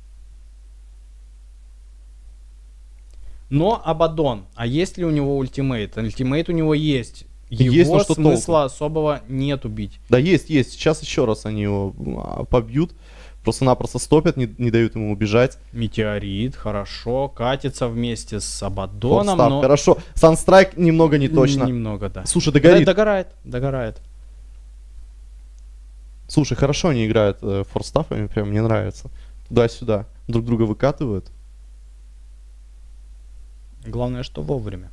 Но Абаддон, а есть ли у него ультимейт? Ультимейт у него есть. Его Есть, но что смысла толку? особого нет убить. Да, есть, есть. Сейчас еще раз они его а, побьют. Просто-напросто стопят, не, не дают ему убежать. Метеорит, хорошо, катится вместе с Абаддоном, Форстав, но... хорошо. Санстрайк немного не точно. Немного, да. Слушай, догорит. Да, догорает, догорает. Слушай, хорошо они играют э, форстафами, прям мне нравится. Туда-сюда. Друг друга выкатывают. Главное, что вовремя.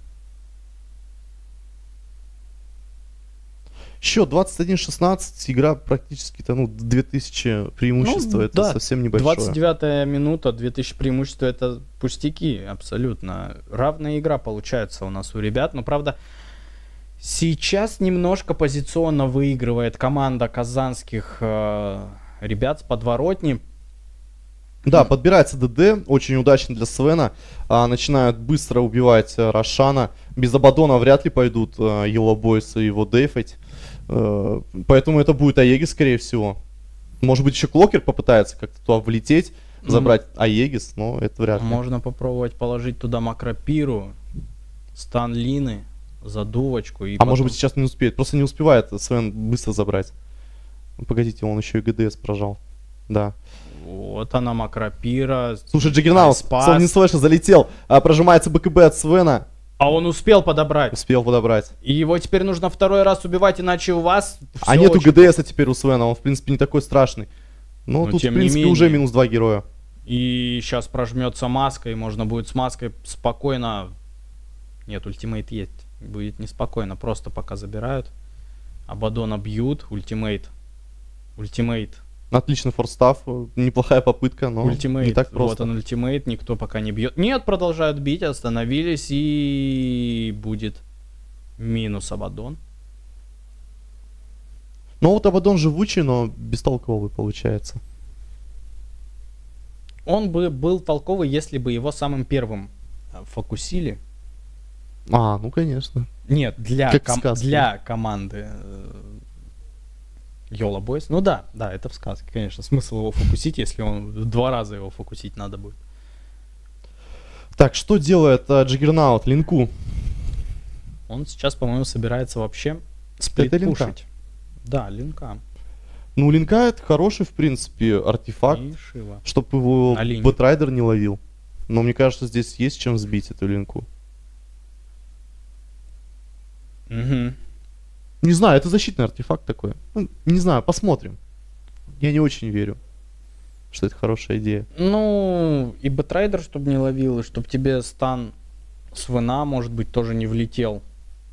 Счет двадцать один шестнадцать, игра практически-то, ну, две тысячи преимущества, Ну, это да, совсем небольшое. двадцать девятая минута, две тысячи преимущества, это пустяки, абсолютно. Равная игра получается у нас у ребят, но, правда, сейчас немножко позиционно выигрывает команда казанских э, ребят с подворотни. Да, подбирается ДД, очень удачно для Свена. А, начинают быстро убивать а, Рошана. Без Абаддона вряд ли пойдут а, Yellow Boys и его дейфать. А, поэтому это будет Аегис, скорее всего. Может быть, еще Клокер попытается как-то туда влететь, забрать mm. Аегис, но это вряд ли. Можно попробовать положить туда Макропиру, стан Лины, задувочку. И а потом... может быть, сейчас не успеет. Просто не успевает Свен быстро забрать. Погодите, он еще и ГДС прожал. Да. Вот она, Макропира. Слушай, Джаггернаут, Сон Слэша залетел, а, прожимается БКБ от Свена. А он успел подобрать. Успел подобрать. И его теперь нужно второй раз убивать, иначе у вас... А нету очень... ГДСа теперь у Свена, он в принципе не такой страшный. Но, Но тут в принципе уже минус два героя. И сейчас прожмется маска, и можно будет с маской спокойно... Нет, ультимейт есть. Будет неспокойно, просто пока забирают. Абаддона бьют, ультимейт. Ультимейт. Отличный форстав, неплохая попытка, но ультимейт. Не так просто. Вот он ультимейт, никто пока не бьет. Нет, продолжают бить, остановились, и будет минус Абаддон. Ну вот Абаддон живучий, но бестолковый получается. Он бы был толковый, если бы его самым первым фокусили. А, ну конечно. Нет, для, ком- для команды Yellow Boys. Ну да, да, это в сказке, конечно. Смысл его фокусить, если он два раза его фокусить надо будет. Так, что делает uh, Джаггернаут Линку? Он сейчас, по-моему, собирается вообще сплит-пушить. Да, Линка. Ну, Линка это хороший, в принципе, артефакт, чтобы его Бэтрайдер не ловил. Но мне кажется, здесь есть чем сбить эту Линку. Угу. Не знаю, это защитный артефакт такой. Ну, не знаю, посмотрим. Я не очень верю, что это хорошая идея. Ну, и Бэтрайдер, чтобы не ловил, и чтобы тебе стан с Вена, может быть, тоже не влетел.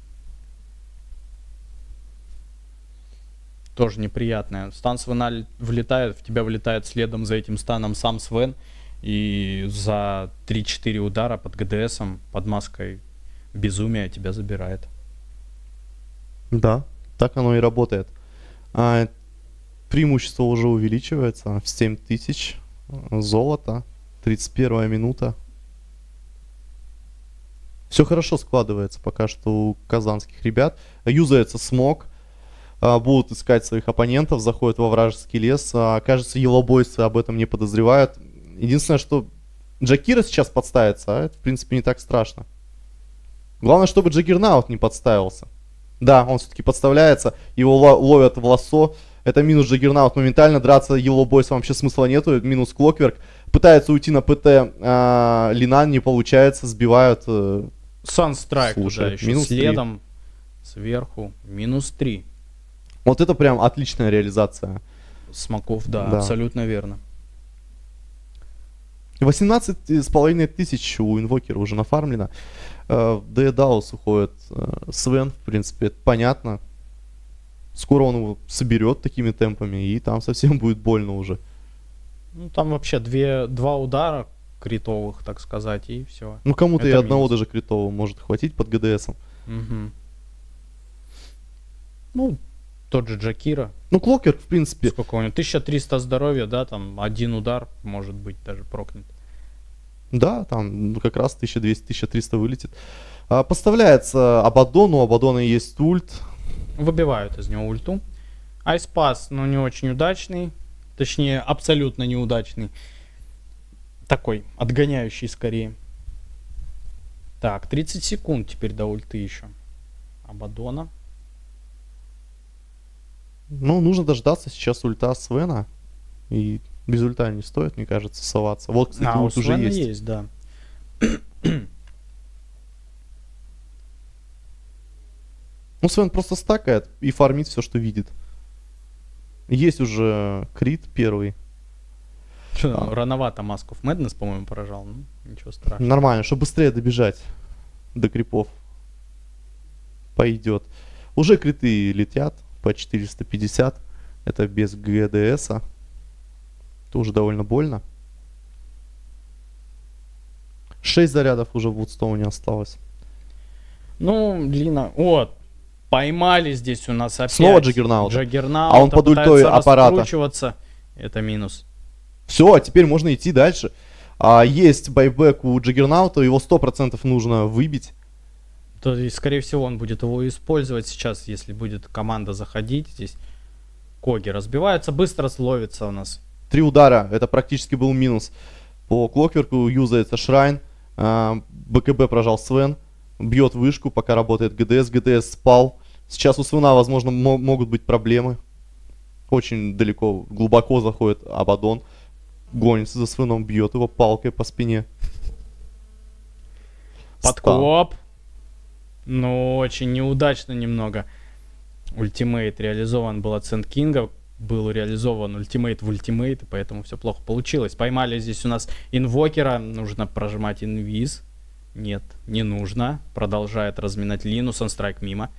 Тоже неприятное. Стан с Вена влетает, в тебя влетает следом за этим станом сам Свен. И за три-четыре удара под ГДСом, под маской безумия тебя забирает. Да, так оно и работает. А, преимущество уже увеличивается в семь тысяч. Золото. тридцать первая минута. Все хорошо складывается пока что у казанских ребят. Юзается смог. А, будут искать своих оппонентов. Заходят во вражеский лес. А, кажется, Yellow Boys об этом не подозревают. Единственное, что Джакира сейчас подставится, а это в принципе не так страшно. Главное, чтобы Джаггернаут не подставился. Да, он все-таки подставляется, его ловят в лассо. Это минус Джаггернаут моментально. Драться Yellow Boys вообще смысла нету. Минус Клокверк. Пытается уйти на ПТ а, Линан, не получается. Сбивают. А... Санстрайк туда еще минус следом. три. Сверху. Минус три. Вот это прям отличная реализация. Смоков, да, да. Абсолютно верно. восемнадцать с половиной тысяч у инвокера уже нафармлено. В Дедаус уходит Свен, в принципе, это понятно. Скоро он его соберет такими темпами, и там совсем будет больно уже. Ну, там вообще две, два удара критовых, так сказать, и все. Ну, кому-то и одного минус. Даже критового может хватить под ГДСом. Угу. Ну, тот же Джакира. Ну, Клокер, в принципе. Сколько у него? тысяча триста здоровья, да, там один удар, может быть, даже прокнет. Да, там ну, как раз тысяча двести — тысяча триста вылетит. А, поставляется Абадон, у Абадона есть ульт. Выбивают из него ульту. Айспас, ну, не очень удачный. Точнее, абсолютно неудачный. Такой, отгоняющий скорее. Так, тридцать секунд теперь до ульты еще. Абадона. Ну, нужно дождаться сейчас ульта Свена. И без ульта не стоит, мне кажется, соваться. Вот, кстати, А, у ульт уже Свена есть. есть, да. Ну, Свен просто стакает и фармит все, что видит. Есть уже крит первый. Чё, А. рановато Mask of Madness, по-моему, поражал. Ну, ничего страшного. Нормально, чтобы быстрее добежать до крипов. Пойдет. Уже криты летят по четыреста пятьдесят. Это без ГДСа. Тоже довольно больно. шесть зарядов уже в Вудстоуне осталось. Ну, Лина, вот, поймали здесь у нас опять. Снова Джаггернаута. Джаггернаута А он под ультой пытается аппарата. раскручиваться. Это минус. Все, а теперь можно идти дальше. А, есть байбек у Джаггернаута, его сто процентов нужно выбить. То есть, скорее всего, он будет его использовать сейчас, если будет команда заходить. Здесь Коги разбиваются, быстро словится у нас. Три удара, это практически был минус. По Клокверку юзается Шрайн. А, БКБ прожал Свен. Бьет вышку, пока работает ГДС. ГДС спал. Сейчас у Свена, возможно, мо- могут быть проблемы. Очень далеко, глубоко заходит Абадон. Гонится за Свеном, бьет его палкой по спине. Подкоп. Ну, очень неудачно немного. Ультимейт реализован был от Сэнд Кинга. Был реализован ультимейт в ультимейт, и поэтому все плохо получилось. Поймали здесь у нас инвокера. Нужно прожимать инвиз. Нет, не нужно. Продолжает разминать Лину. Санстрайк мимо.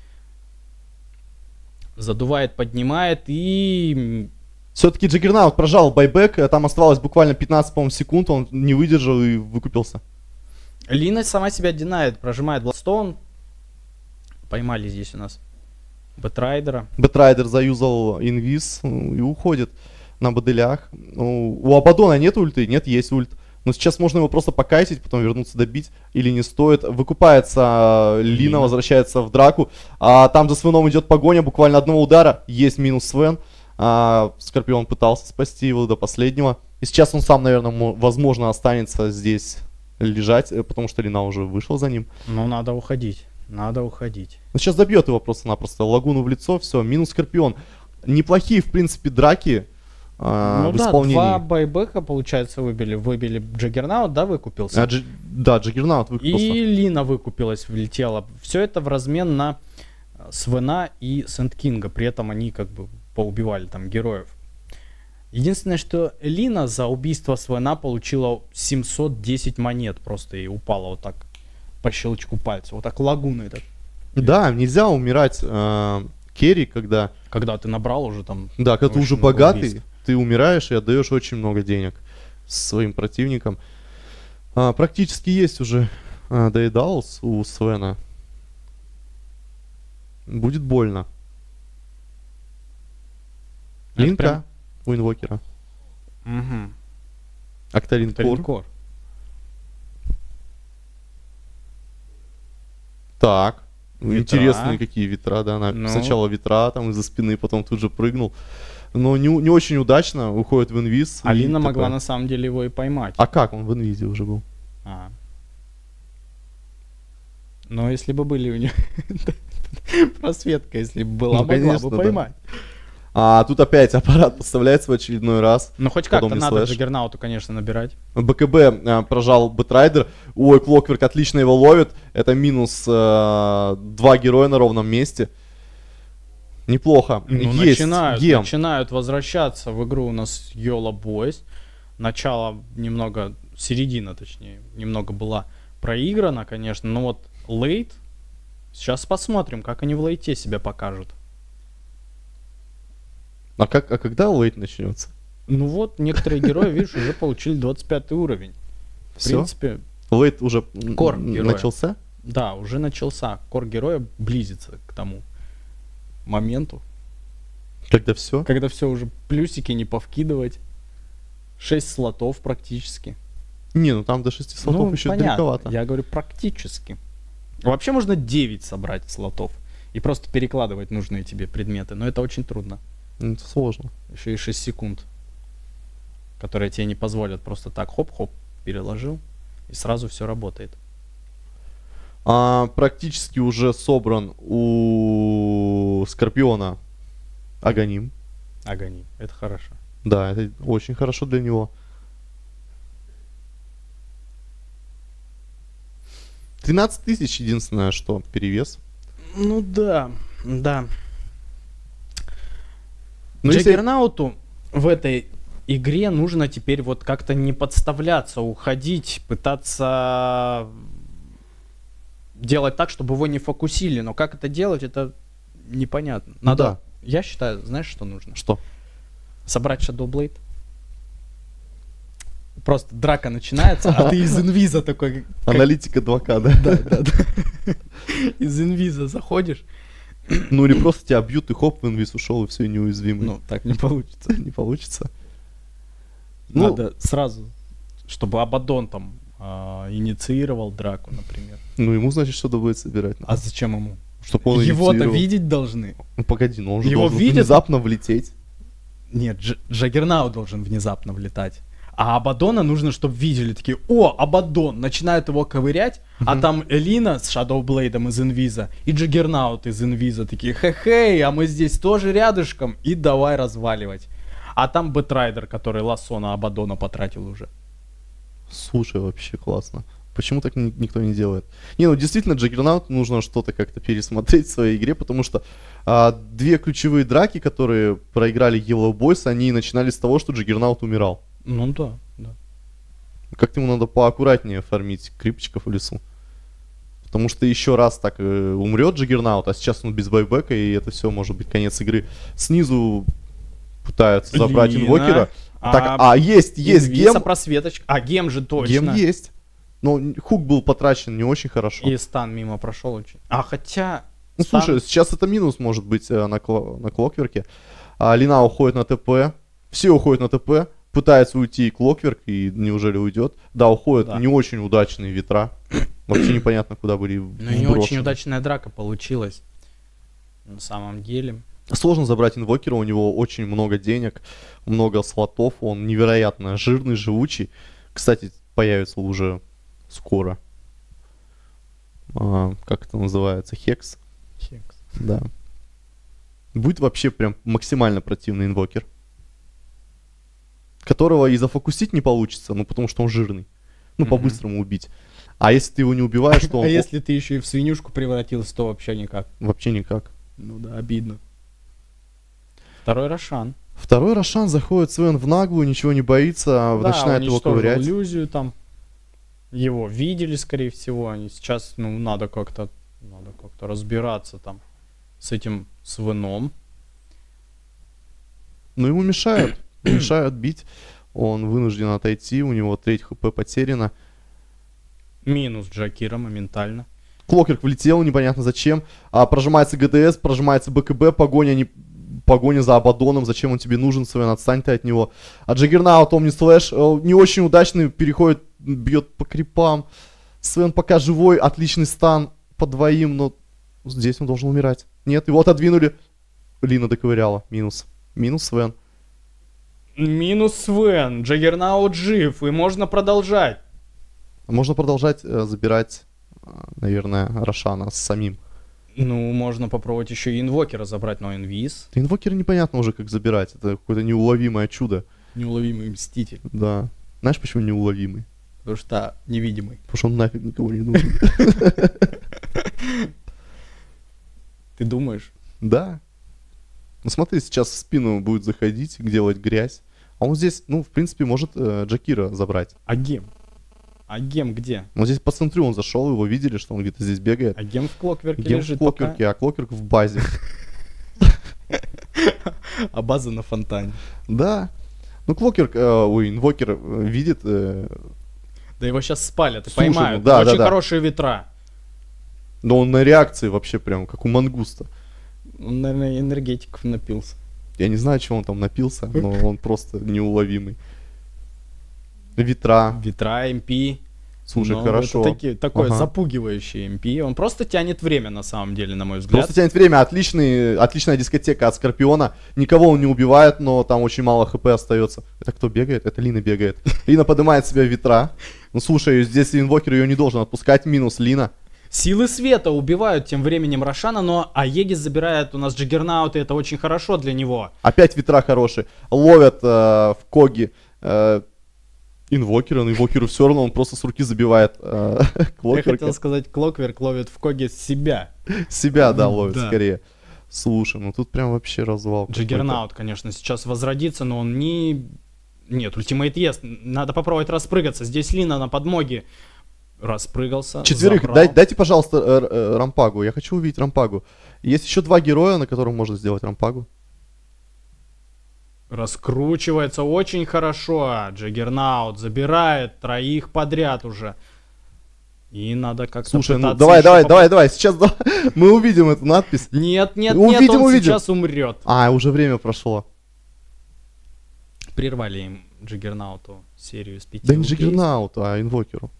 Задувает, поднимает и... Все-таки Джаггернаут прожал байбек. Там оставалось буквально пятнадцать, по-моему, секунд. Он не выдержал и выкупился. Лина сама себя динает. Прожимает Бладстоун. Поймали здесь у нас Бэтрайдера. Бэтрайдер заюзал инвиз ну, и уходит на баделях. Ну, у Абадона нет ульты? Нет, есть ульт. Но сейчас можно его просто покайтить, потом вернуться добить. Или не стоит. Выкупается Лина, Лина. возвращается в драку. А там за Свеном идет погоня, буквально одного удара. Есть минус Свен. А, Скорпион пытался спасти его до последнего. И сейчас он сам, наверное, мо- возможно, останется здесь лежать, э, потому что Лина уже вышел за ним. Ну, надо уходить. Надо уходить. Ну, сейчас добьет его просто-напросто. Лагуну в лицо, все, минус Скорпион. Неплохие, в принципе, драки а, Ну в да, исполнении. два байбека, получается, выбили. Выбили Джаггернаут, да, выкупился. А, Дж- да, Джаггернаут выкупился. И Лина выкупилась, влетела. Все это в размен на э, Свена и Сэнд Кинга. При этом они как бы поубивали там героев. Единственное, что Лина за убийство Свена получила семьсот десять монет. Просто и упала вот так по щелчку пальца. Вот так лагуной так. Да, нельзя умирать э, керри, когда... Когда ты набрал уже там... Да, когда ты очень уже много богатый, убийств. ты умираешь и отдаешь очень много денег своим противникам. А, практически есть уже а, Дейдалс у Свена. Будет больно. Это Линка прям- у инвокера. Угу. Акталин Кор. Так. Ну, Ветра. интересные какие ветра, да. Она Ну. сначала ветра там из-за спины, потом тут же прыгнул. Но не, у- не очень удачно уходит в инвиз. и Алина могла такое. на самом деле его и поймать. А как он в инвизе уже был? А. Но если бы были у нее просветка, если бы была, Ну, могла конечно, бы да. поймать. А тут опять аппарат поставляется в очередной раз. Ну хоть как-то Подобный надо слэш. Джаггернауту, конечно, набирать. БКБ а, прожал Бэтрайдер. Ой, Клокверк отлично его ловит. Это минус а, два героя на ровном месте. Неплохо. Ну, Есть начинают, гем. начинают возвращаться в игру у нас Йола Бойс. Начало немного, середина точнее, немного была проиграна, конечно. Но вот лейт, сейчас посмотрим, как они в лейте себя покажут. А, как, а когда лейт начнется? Ну вот, некоторые герои, видишь, уже получили двадцать пятый уровень. В Все? принципе, Лейт уже м, Кор м, героя. начался? да, уже начался. Кор героя близится к тому моменту, Когда все? когда все уже плюсики не повкидывать. шесть слотов практически. Не, ну там до шести слотов Ну, еще понятно. далековато. Я говорю практически. Вообще можно девять собрать слотов и просто перекладывать нужные тебе предметы, но это очень трудно. Ну, это сложно. Еще и шесть секунд, которые тебе не позволят просто так хоп-хоп переложил, и сразу все работает. А, практически уже собран у Скорпиона Аганим. Агони, это хорошо. Да, это очень хорошо для него. тринадцать тысяч, единственное, что перевес. Ну да, да. Ну, если- Джаггернауту в этой игре нужно теперь вот как-то не подставляться, уходить, пытаться делать так, чтобы его не фокусили. Но как это делать, это непонятно. Ну Надо, да. я считаю, знаешь, что нужно? Что? Собрать Shadow Blade. Просто драка начинается, а ты из инвиза такой... как- Аналитика два ка, да? Да, да, да. Из инвиза заходишь. Ну или просто тебя бьют, и хоп, в инвиз ушел, и все, неуязвимый. Ну, так не получится. не получится. Ну, Надо сразу, чтобы Абаддон там а, инициировал драку, например. ну ему, значит, что-то будет собирать. А зачем ему? Чтобы он Его-то инициировал. видеть должны. Ну погоди, ну он же Его должен видят? внезапно влететь. Нет, Дж- Джаггернаут должен внезапно влетать. А Абаддона нужно, чтобы видели такие: о, Абаддон, начинают его ковырять, а Мгм. там Элина с Шадоублейдом из инвиза и Джаггернаут из инвиза такие: хе-хей, а мы здесь тоже рядышком, и давай разваливать. А там Бэтрайдер, который лассо на Абаддона потратил уже. Слушай, вообще классно. Почему так ни- никто не делает? Не, ну действительно, Джаггернаут нужно что-то как-то пересмотреть в своей игре, потому что а, две ключевые драки, которые проиграли Yellow Boys, они начинались с того, что Джаггернаут умирал. Ну да, да. Как-то ему надо поаккуратнее фармить крипчиков в лесу. Потому что еще раз так э, умрет Джаггернаут, а сейчас он без байбека, и это все может быть конец игры. Снизу пытаются забрать Лина. инвокера. А, Так, а есть, есть Инвиса гем. просветочка. А гем же точно. Гем есть. Но хук был потрачен не очень хорошо. И стан мимо прошел очень. А хотя... Ну стан- слушай, сейчас это минус может быть э, на, кло- на Клокверке. А, Лина уходит на ТП. Все уходят на ТП. Пытается уйти и Клокверк, и неужели уйдет? Да, уходят Да. не очень удачные ветра. Вообще непонятно, куда были Ну и не вброшены. очень удачная драка получилась. На самом деле. Сложно забрать инвокера, у него очень много денег, много слотов, он невероятно жирный, живучий. Кстати, появится уже скоро. А, как это называется? Хекс? Хекс. Да. Будет вообще прям максимально противный инвокер. Которого и зафокусить не получится, ну потому что он жирный. Ну, Мгм. по-быстрому убить. А если ты его не убиваешь, то он А о- если ты еще и в свинюшку превратился, то вообще никак. вообще никак. Ну да, обидно. Второй Рошан. Второй Рошан заходит Свен в наглую, ничего не боится, Да, начинает его уничтожил ковырять. иллюзию там. Его видели, скорее всего. Они сейчас, ну, надо как-то надо как-то разбираться там с этим Свеном. Но ему мешают, мешают бить. Он вынужден отойти, у него треть хп потеряно. Минус Джакира моментально. Клокерк влетел, непонятно зачем. А, прожимается ГДС, прожимается БКБ, погоня, не... погоня за Абаддоном. Зачем он тебе нужен, Свен, отстань ты от него. А Джаггернаут, Омни Слэш, э, не очень удачный, переходит, бьет по крипам. Свен пока живой, отличный стан по двоим, но здесь он должен умирать. Нет, его отодвинули. Лина доковыряла, минус. Минус Свен. Минус Свен. Джаггернаут жив, и можно продолжать. Можно продолжать э, забирать, э, наверное, Рошана с самим. Ну, можно попробовать еще и инвокера забрать, но инвиз. Инвокера непонятно уже, как забирать. Это какое-то неуловимое чудо. Неуловимый мститель. Да. Знаешь, почему неуловимый? Потому что невидимый. Потому что он нафиг никого не нужен. Ты думаешь? Да. Ну смотри, сейчас в спину будет заходить, делать грязь. А он здесь, ну, в принципе, может э, Джакира забрать. А гем? А гем где? Но здесь по центру он зашел, его видели, что он где-то здесь бегает. А гем в Клокверке Гем лежит в Клокверке, а Клокверк в базе. пока. А база на фонтане. Да. Ну, Клокверк, э, ой, Инвокер э, видит... э, Да его сейчас спалят и Слушай, ну поймают. да, да, Очень да. хорошие ветра. но он на реакции вообще прям, как у мангуста. Он, наверное, энергетиков напился. Я не знаю, чего он там напился, но он просто неуловимый. Ветра. Ветра, эм пи. Слушай, Но хорошо. Это таки, такой Ага. запугивающий эм пи. Он просто тянет время, на самом деле, на мой взгляд. Просто тянет время. Отличный, отличная дискотека от Скорпиона. Никого он не убивает, но там очень мало хп остается. Это кто бегает? Это Лина бегает. Лина поднимает себя в ветра. Ну слушай, здесь инвокер ее не должен отпускать. Минус Лина. Силы света убивают тем временем Рошана, но Аегис забирает у нас Джаггернаут, и это очень хорошо для него. Опять ветра хорошие. Ловят э, в Коги э, инвокера. Но инвокеру все равно, он просто с руки забивает э, Я Клокверка. хотел сказать, Клокверк ловит в Коге себя. Себя, да, ловит Да. скорее. Слушай, ну тут прям вообще развал. какой-то. Джаггернаут, конечно, сейчас возродится, но он не... Нет, ультимейт есть. Надо попробовать распрыгаться. Здесь Лина на подмоге. Распрыгался. Четверых, забрал. дай- дайте, пожалуйста, э, э, рампагу. Я хочу увидеть рампагу. Есть еще два героя, на которых можно сделать рампагу. Раскручивается очень хорошо. Джаггернаут забирает троих подряд уже. И надо как-то Слушай, ну пытаться давай, еще давай, поп- давай, давай. Сейчас да- мы увидим эту надпись. Нет, нет, Увидим, нет, он увидим. сейчас умрет. А, уже время прошло. Прервали им Джаггернауту серию из пяти Да не убийств. Джиггернауту, а инвокеру.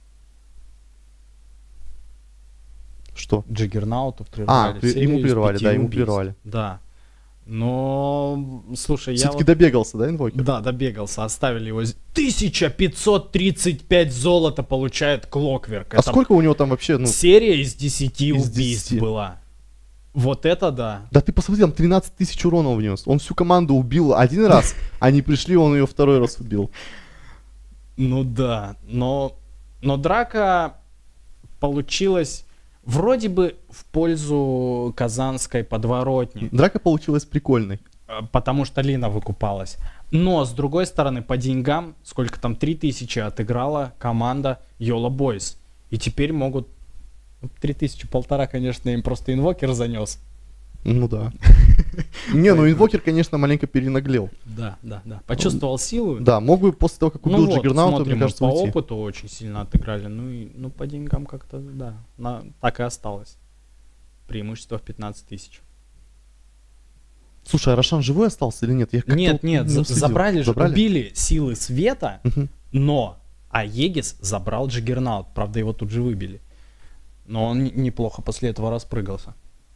Что? Джаггернауту А, прервали при- серию ему из прервали, пяти да, ему убийств. прервали. Да. Но, слушай, я Все-таки вот- добегался, да, инвокер? Да, добегался, оставили его. з- тысяча пятьсот тридцать пять золота получает Клокверк. А сколько у него там вообще, ну... Серия из десяти из убийств десяти. была. Вот это да. Да ты посмотри, там тринадцать тысяч урона внес. Он всю команду убил один раз, они пришли, он ее второй раз убил. Ну да, но, но драка получилась вроде бы в пользу казанской подворотни, Драка получилась прикольной. э, потому что Лина выкупалась. Но, с другой стороны, по деньгам, сколько там, три тысячи отыграла команда Йола Бойс. И теперь могут... три тысячи, полтора, конечно, им просто инвокер занес. Ну да. Не, ну инвокер, конечно, маленько перенаглел. Да, да, да. Почувствовал силу. Да, мог бы после того, как Ну убил вот, Джиггернаута, смотрим, мне кажется, по уйти. опыту очень сильно отыграли. Ну и ну, по деньгам как-то, да, на, так и осталось. Преимущество в пятнадцать тысяч. Слушай, а Рошан живой остался или нет? Я как-то Нет, вот нет, не за- уследил. забрали же, Забрали? убили силы света, Мгм. но Аегис забрал Джаггернаут. Правда, его тут же выбили. Но он не- неплохо после этого распрыгался.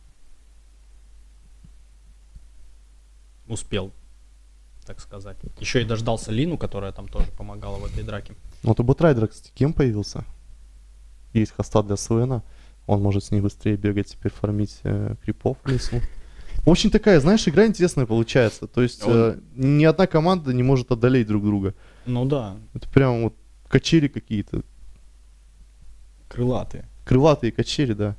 Успел, так сказать. Еще и дождался Лину, которая там тоже помогала в этой драке. Вот у Ботрайдера, кстати, кем появился? Есть хоста для Свена. Он может с ней быстрее бегать, теперь фармить э, крипов в лесу. Очень такая, знаешь, игра интересная получается. То есть Он- э, ни одна команда не может одолеть друг друга. Ну да, Это прям вот качели какие-то. крылатые. Крылатые качели, да.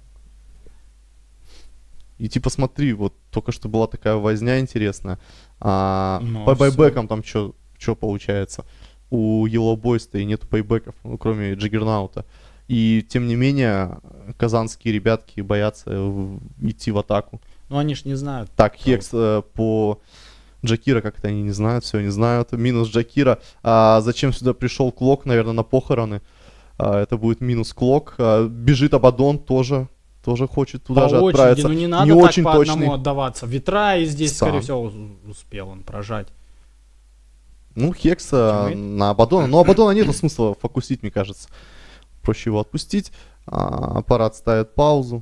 И типа смотри, вот только что была такая возня интересная. А, Ну, по всё. байбекам там что получается? У Yellow Boys-то и нету байбеков, ну, кроме Джиггернаута. И тем не менее, казанские ребятки боятся э, идти в атаку. Ну они ж не знают. Так, Хекс э, по Джакира, как-то они не знают, все, не знают. Минус Джакира. А зачем сюда пришел Клок? Наверное, на похороны. А, это будет минус Клок. А, бежит Абадон тоже. Тоже хочет туда По же очереди, отправиться. ну не надо не так очень по точный. одному отдаваться. Ветра и здесь, Сам. скорее всего, у- успел он прожать. Ну, Хекса Ультимейт. на Абадона. Но Абадона нету смысла фокусить, мне кажется. Проще его отпустить. А, аппарат ставит паузу.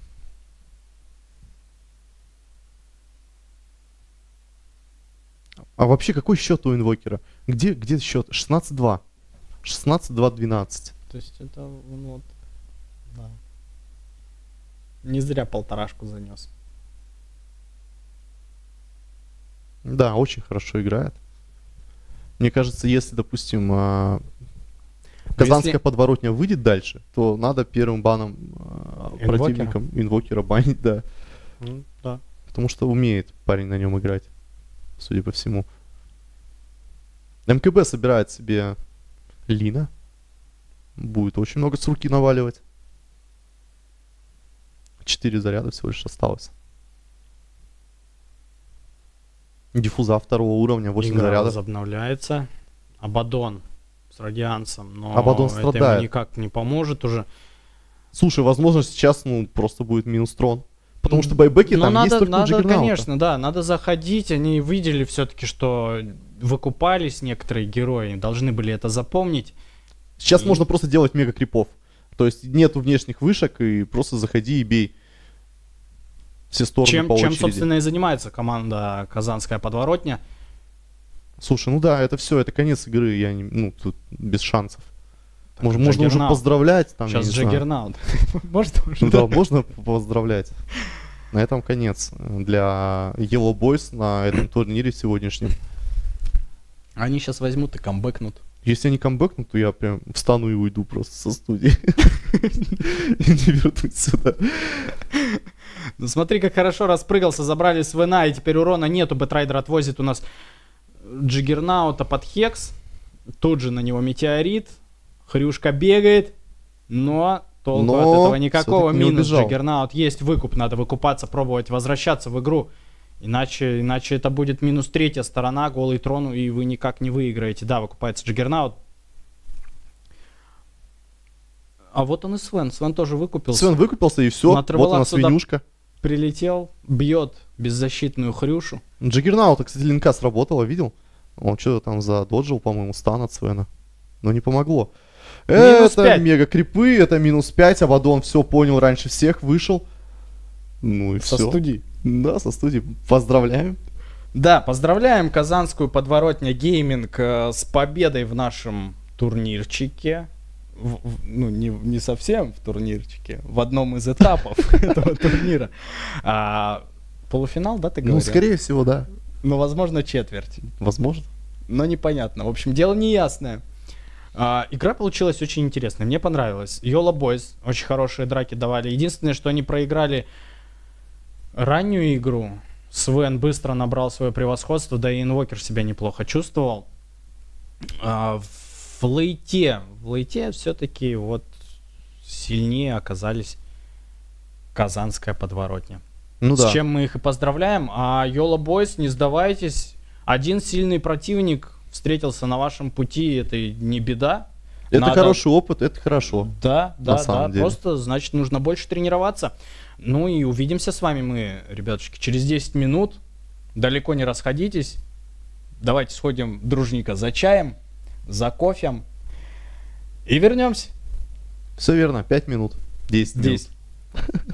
А вообще, какой счет у инвокера? Где, где счет? шестнадцать два. шестнадцать два двенадцать. То есть это ну, вот, да. Не зря полторашку занес. Да, очень хорошо играет. Мне кажется, если, допустим, а, казанская если- подворотня выйдет дальше, то надо первым баном а, Инвокера? противникам инвокера банить, да. Да. Потому что умеет парень на нем играть, судя по всему. МКБ собирает себе Лина. Будет очень много с руки наваливать. Четыре заряда всего лишь осталось. Диффуза второго уровня, восемь Игра зарядов. возобновляется. Абадон с радианцем, но Абадон это ему страдает. никак не поможет уже. Слушай, возможно, сейчас, ну, просто будет минус трон. Потому что байбеки Но там надо, есть только у надо, Джиггернаута. конечно, да, надо заходить. Они видели все-таки, что выкупались некоторые герои, должны были это запомнить. Сейчас И- можно просто делать мега крипов. То есть нету внешних вышек, и просто заходи и бей. Все стороны Чем, по чем, очереди. собственно, и занимается команда «Казанская подворотня». Слушай, ну да, это все, это конец игры, я не, ну, тут без шансов. Так, Можно, можно уже Джаггернаут. поздравлять. Там, я Сейчас не знаю. Джаггернаут. Можно уже? Ну да, можно поздравлять. На этом конец для Yellow Boys на этом турнире сегодняшнем. Они сейчас возьмут и камбэкнут. Если они камбэкнут, то я прям встану и уйду просто со студии. И не вернусь сюда. Ну смотри, как хорошо распрыгался, забрали Свена, и теперь урона нету. Бэтрайдер отвозит у нас Джаггернаута под Хекс. Тут же на него метеорит. Хрюшка бегает, но толку Но от этого никакого. всё-таки не Минус убежал. Джаггернаут. Есть выкуп, надо выкупаться, пробовать возвращаться в игру. Иначе, иначе это будет минус третья сторона, голый трон, и вы никак не выиграете. Да, выкупается Джаггернаут. А вот он и Свен. Свен тоже выкупился. Свен выкупился, и все. На Вот Тревелак она сюда свинюшка. Прилетел, бьет беззащитную Хрюшу. Джаггернаута, кстати, линка сработала, видел? Он что-то там задоджил, по-моему, стан от Свена. Но не помогло. Минус Это пять. мега крипы, это минус пять. Абадон все понял раньше всех, вышел. Ну и Со все. студии. Да, со студии. Поздравляем. Да, поздравляем Казанскую подворотня гейминг э, с победой в нашем турнирчике. В- в- ну, не, не совсем в турнирчике, в одном из этапов этого турнира. А, полуфинал, да, ты Ну, говорил? скорее всего, да. Ну, возможно, четверть. Возможно. Но непонятно. В общем, дело неясное. А, игра получилась очень интересной. Мне понравилась. Йола Бойс очень хорошие драки давали. Единственное, что они проиграли раннюю игру. Свен быстро набрал свое превосходство, да и Инвокер себя неплохо чувствовал. А, в лейте, в лейте все-таки вот сильнее оказались Казанская подворотня. Ну С да. чем мы их и поздравляем. А Йола Бойс, не сдавайтесь. Один сильный противник встретился на вашем пути, это не беда. Это Надо- хороший опыт, это хорошо. Да, да, да. самом деле. Просто, значит, нужно больше тренироваться. Ну и увидимся с вами мы, ребятушки, через десять минут. Далеко не расходитесь. Давайте сходим дружненько за чаем, за кофем. И вернемся. Все верно, пять минут. десять минут. Десять.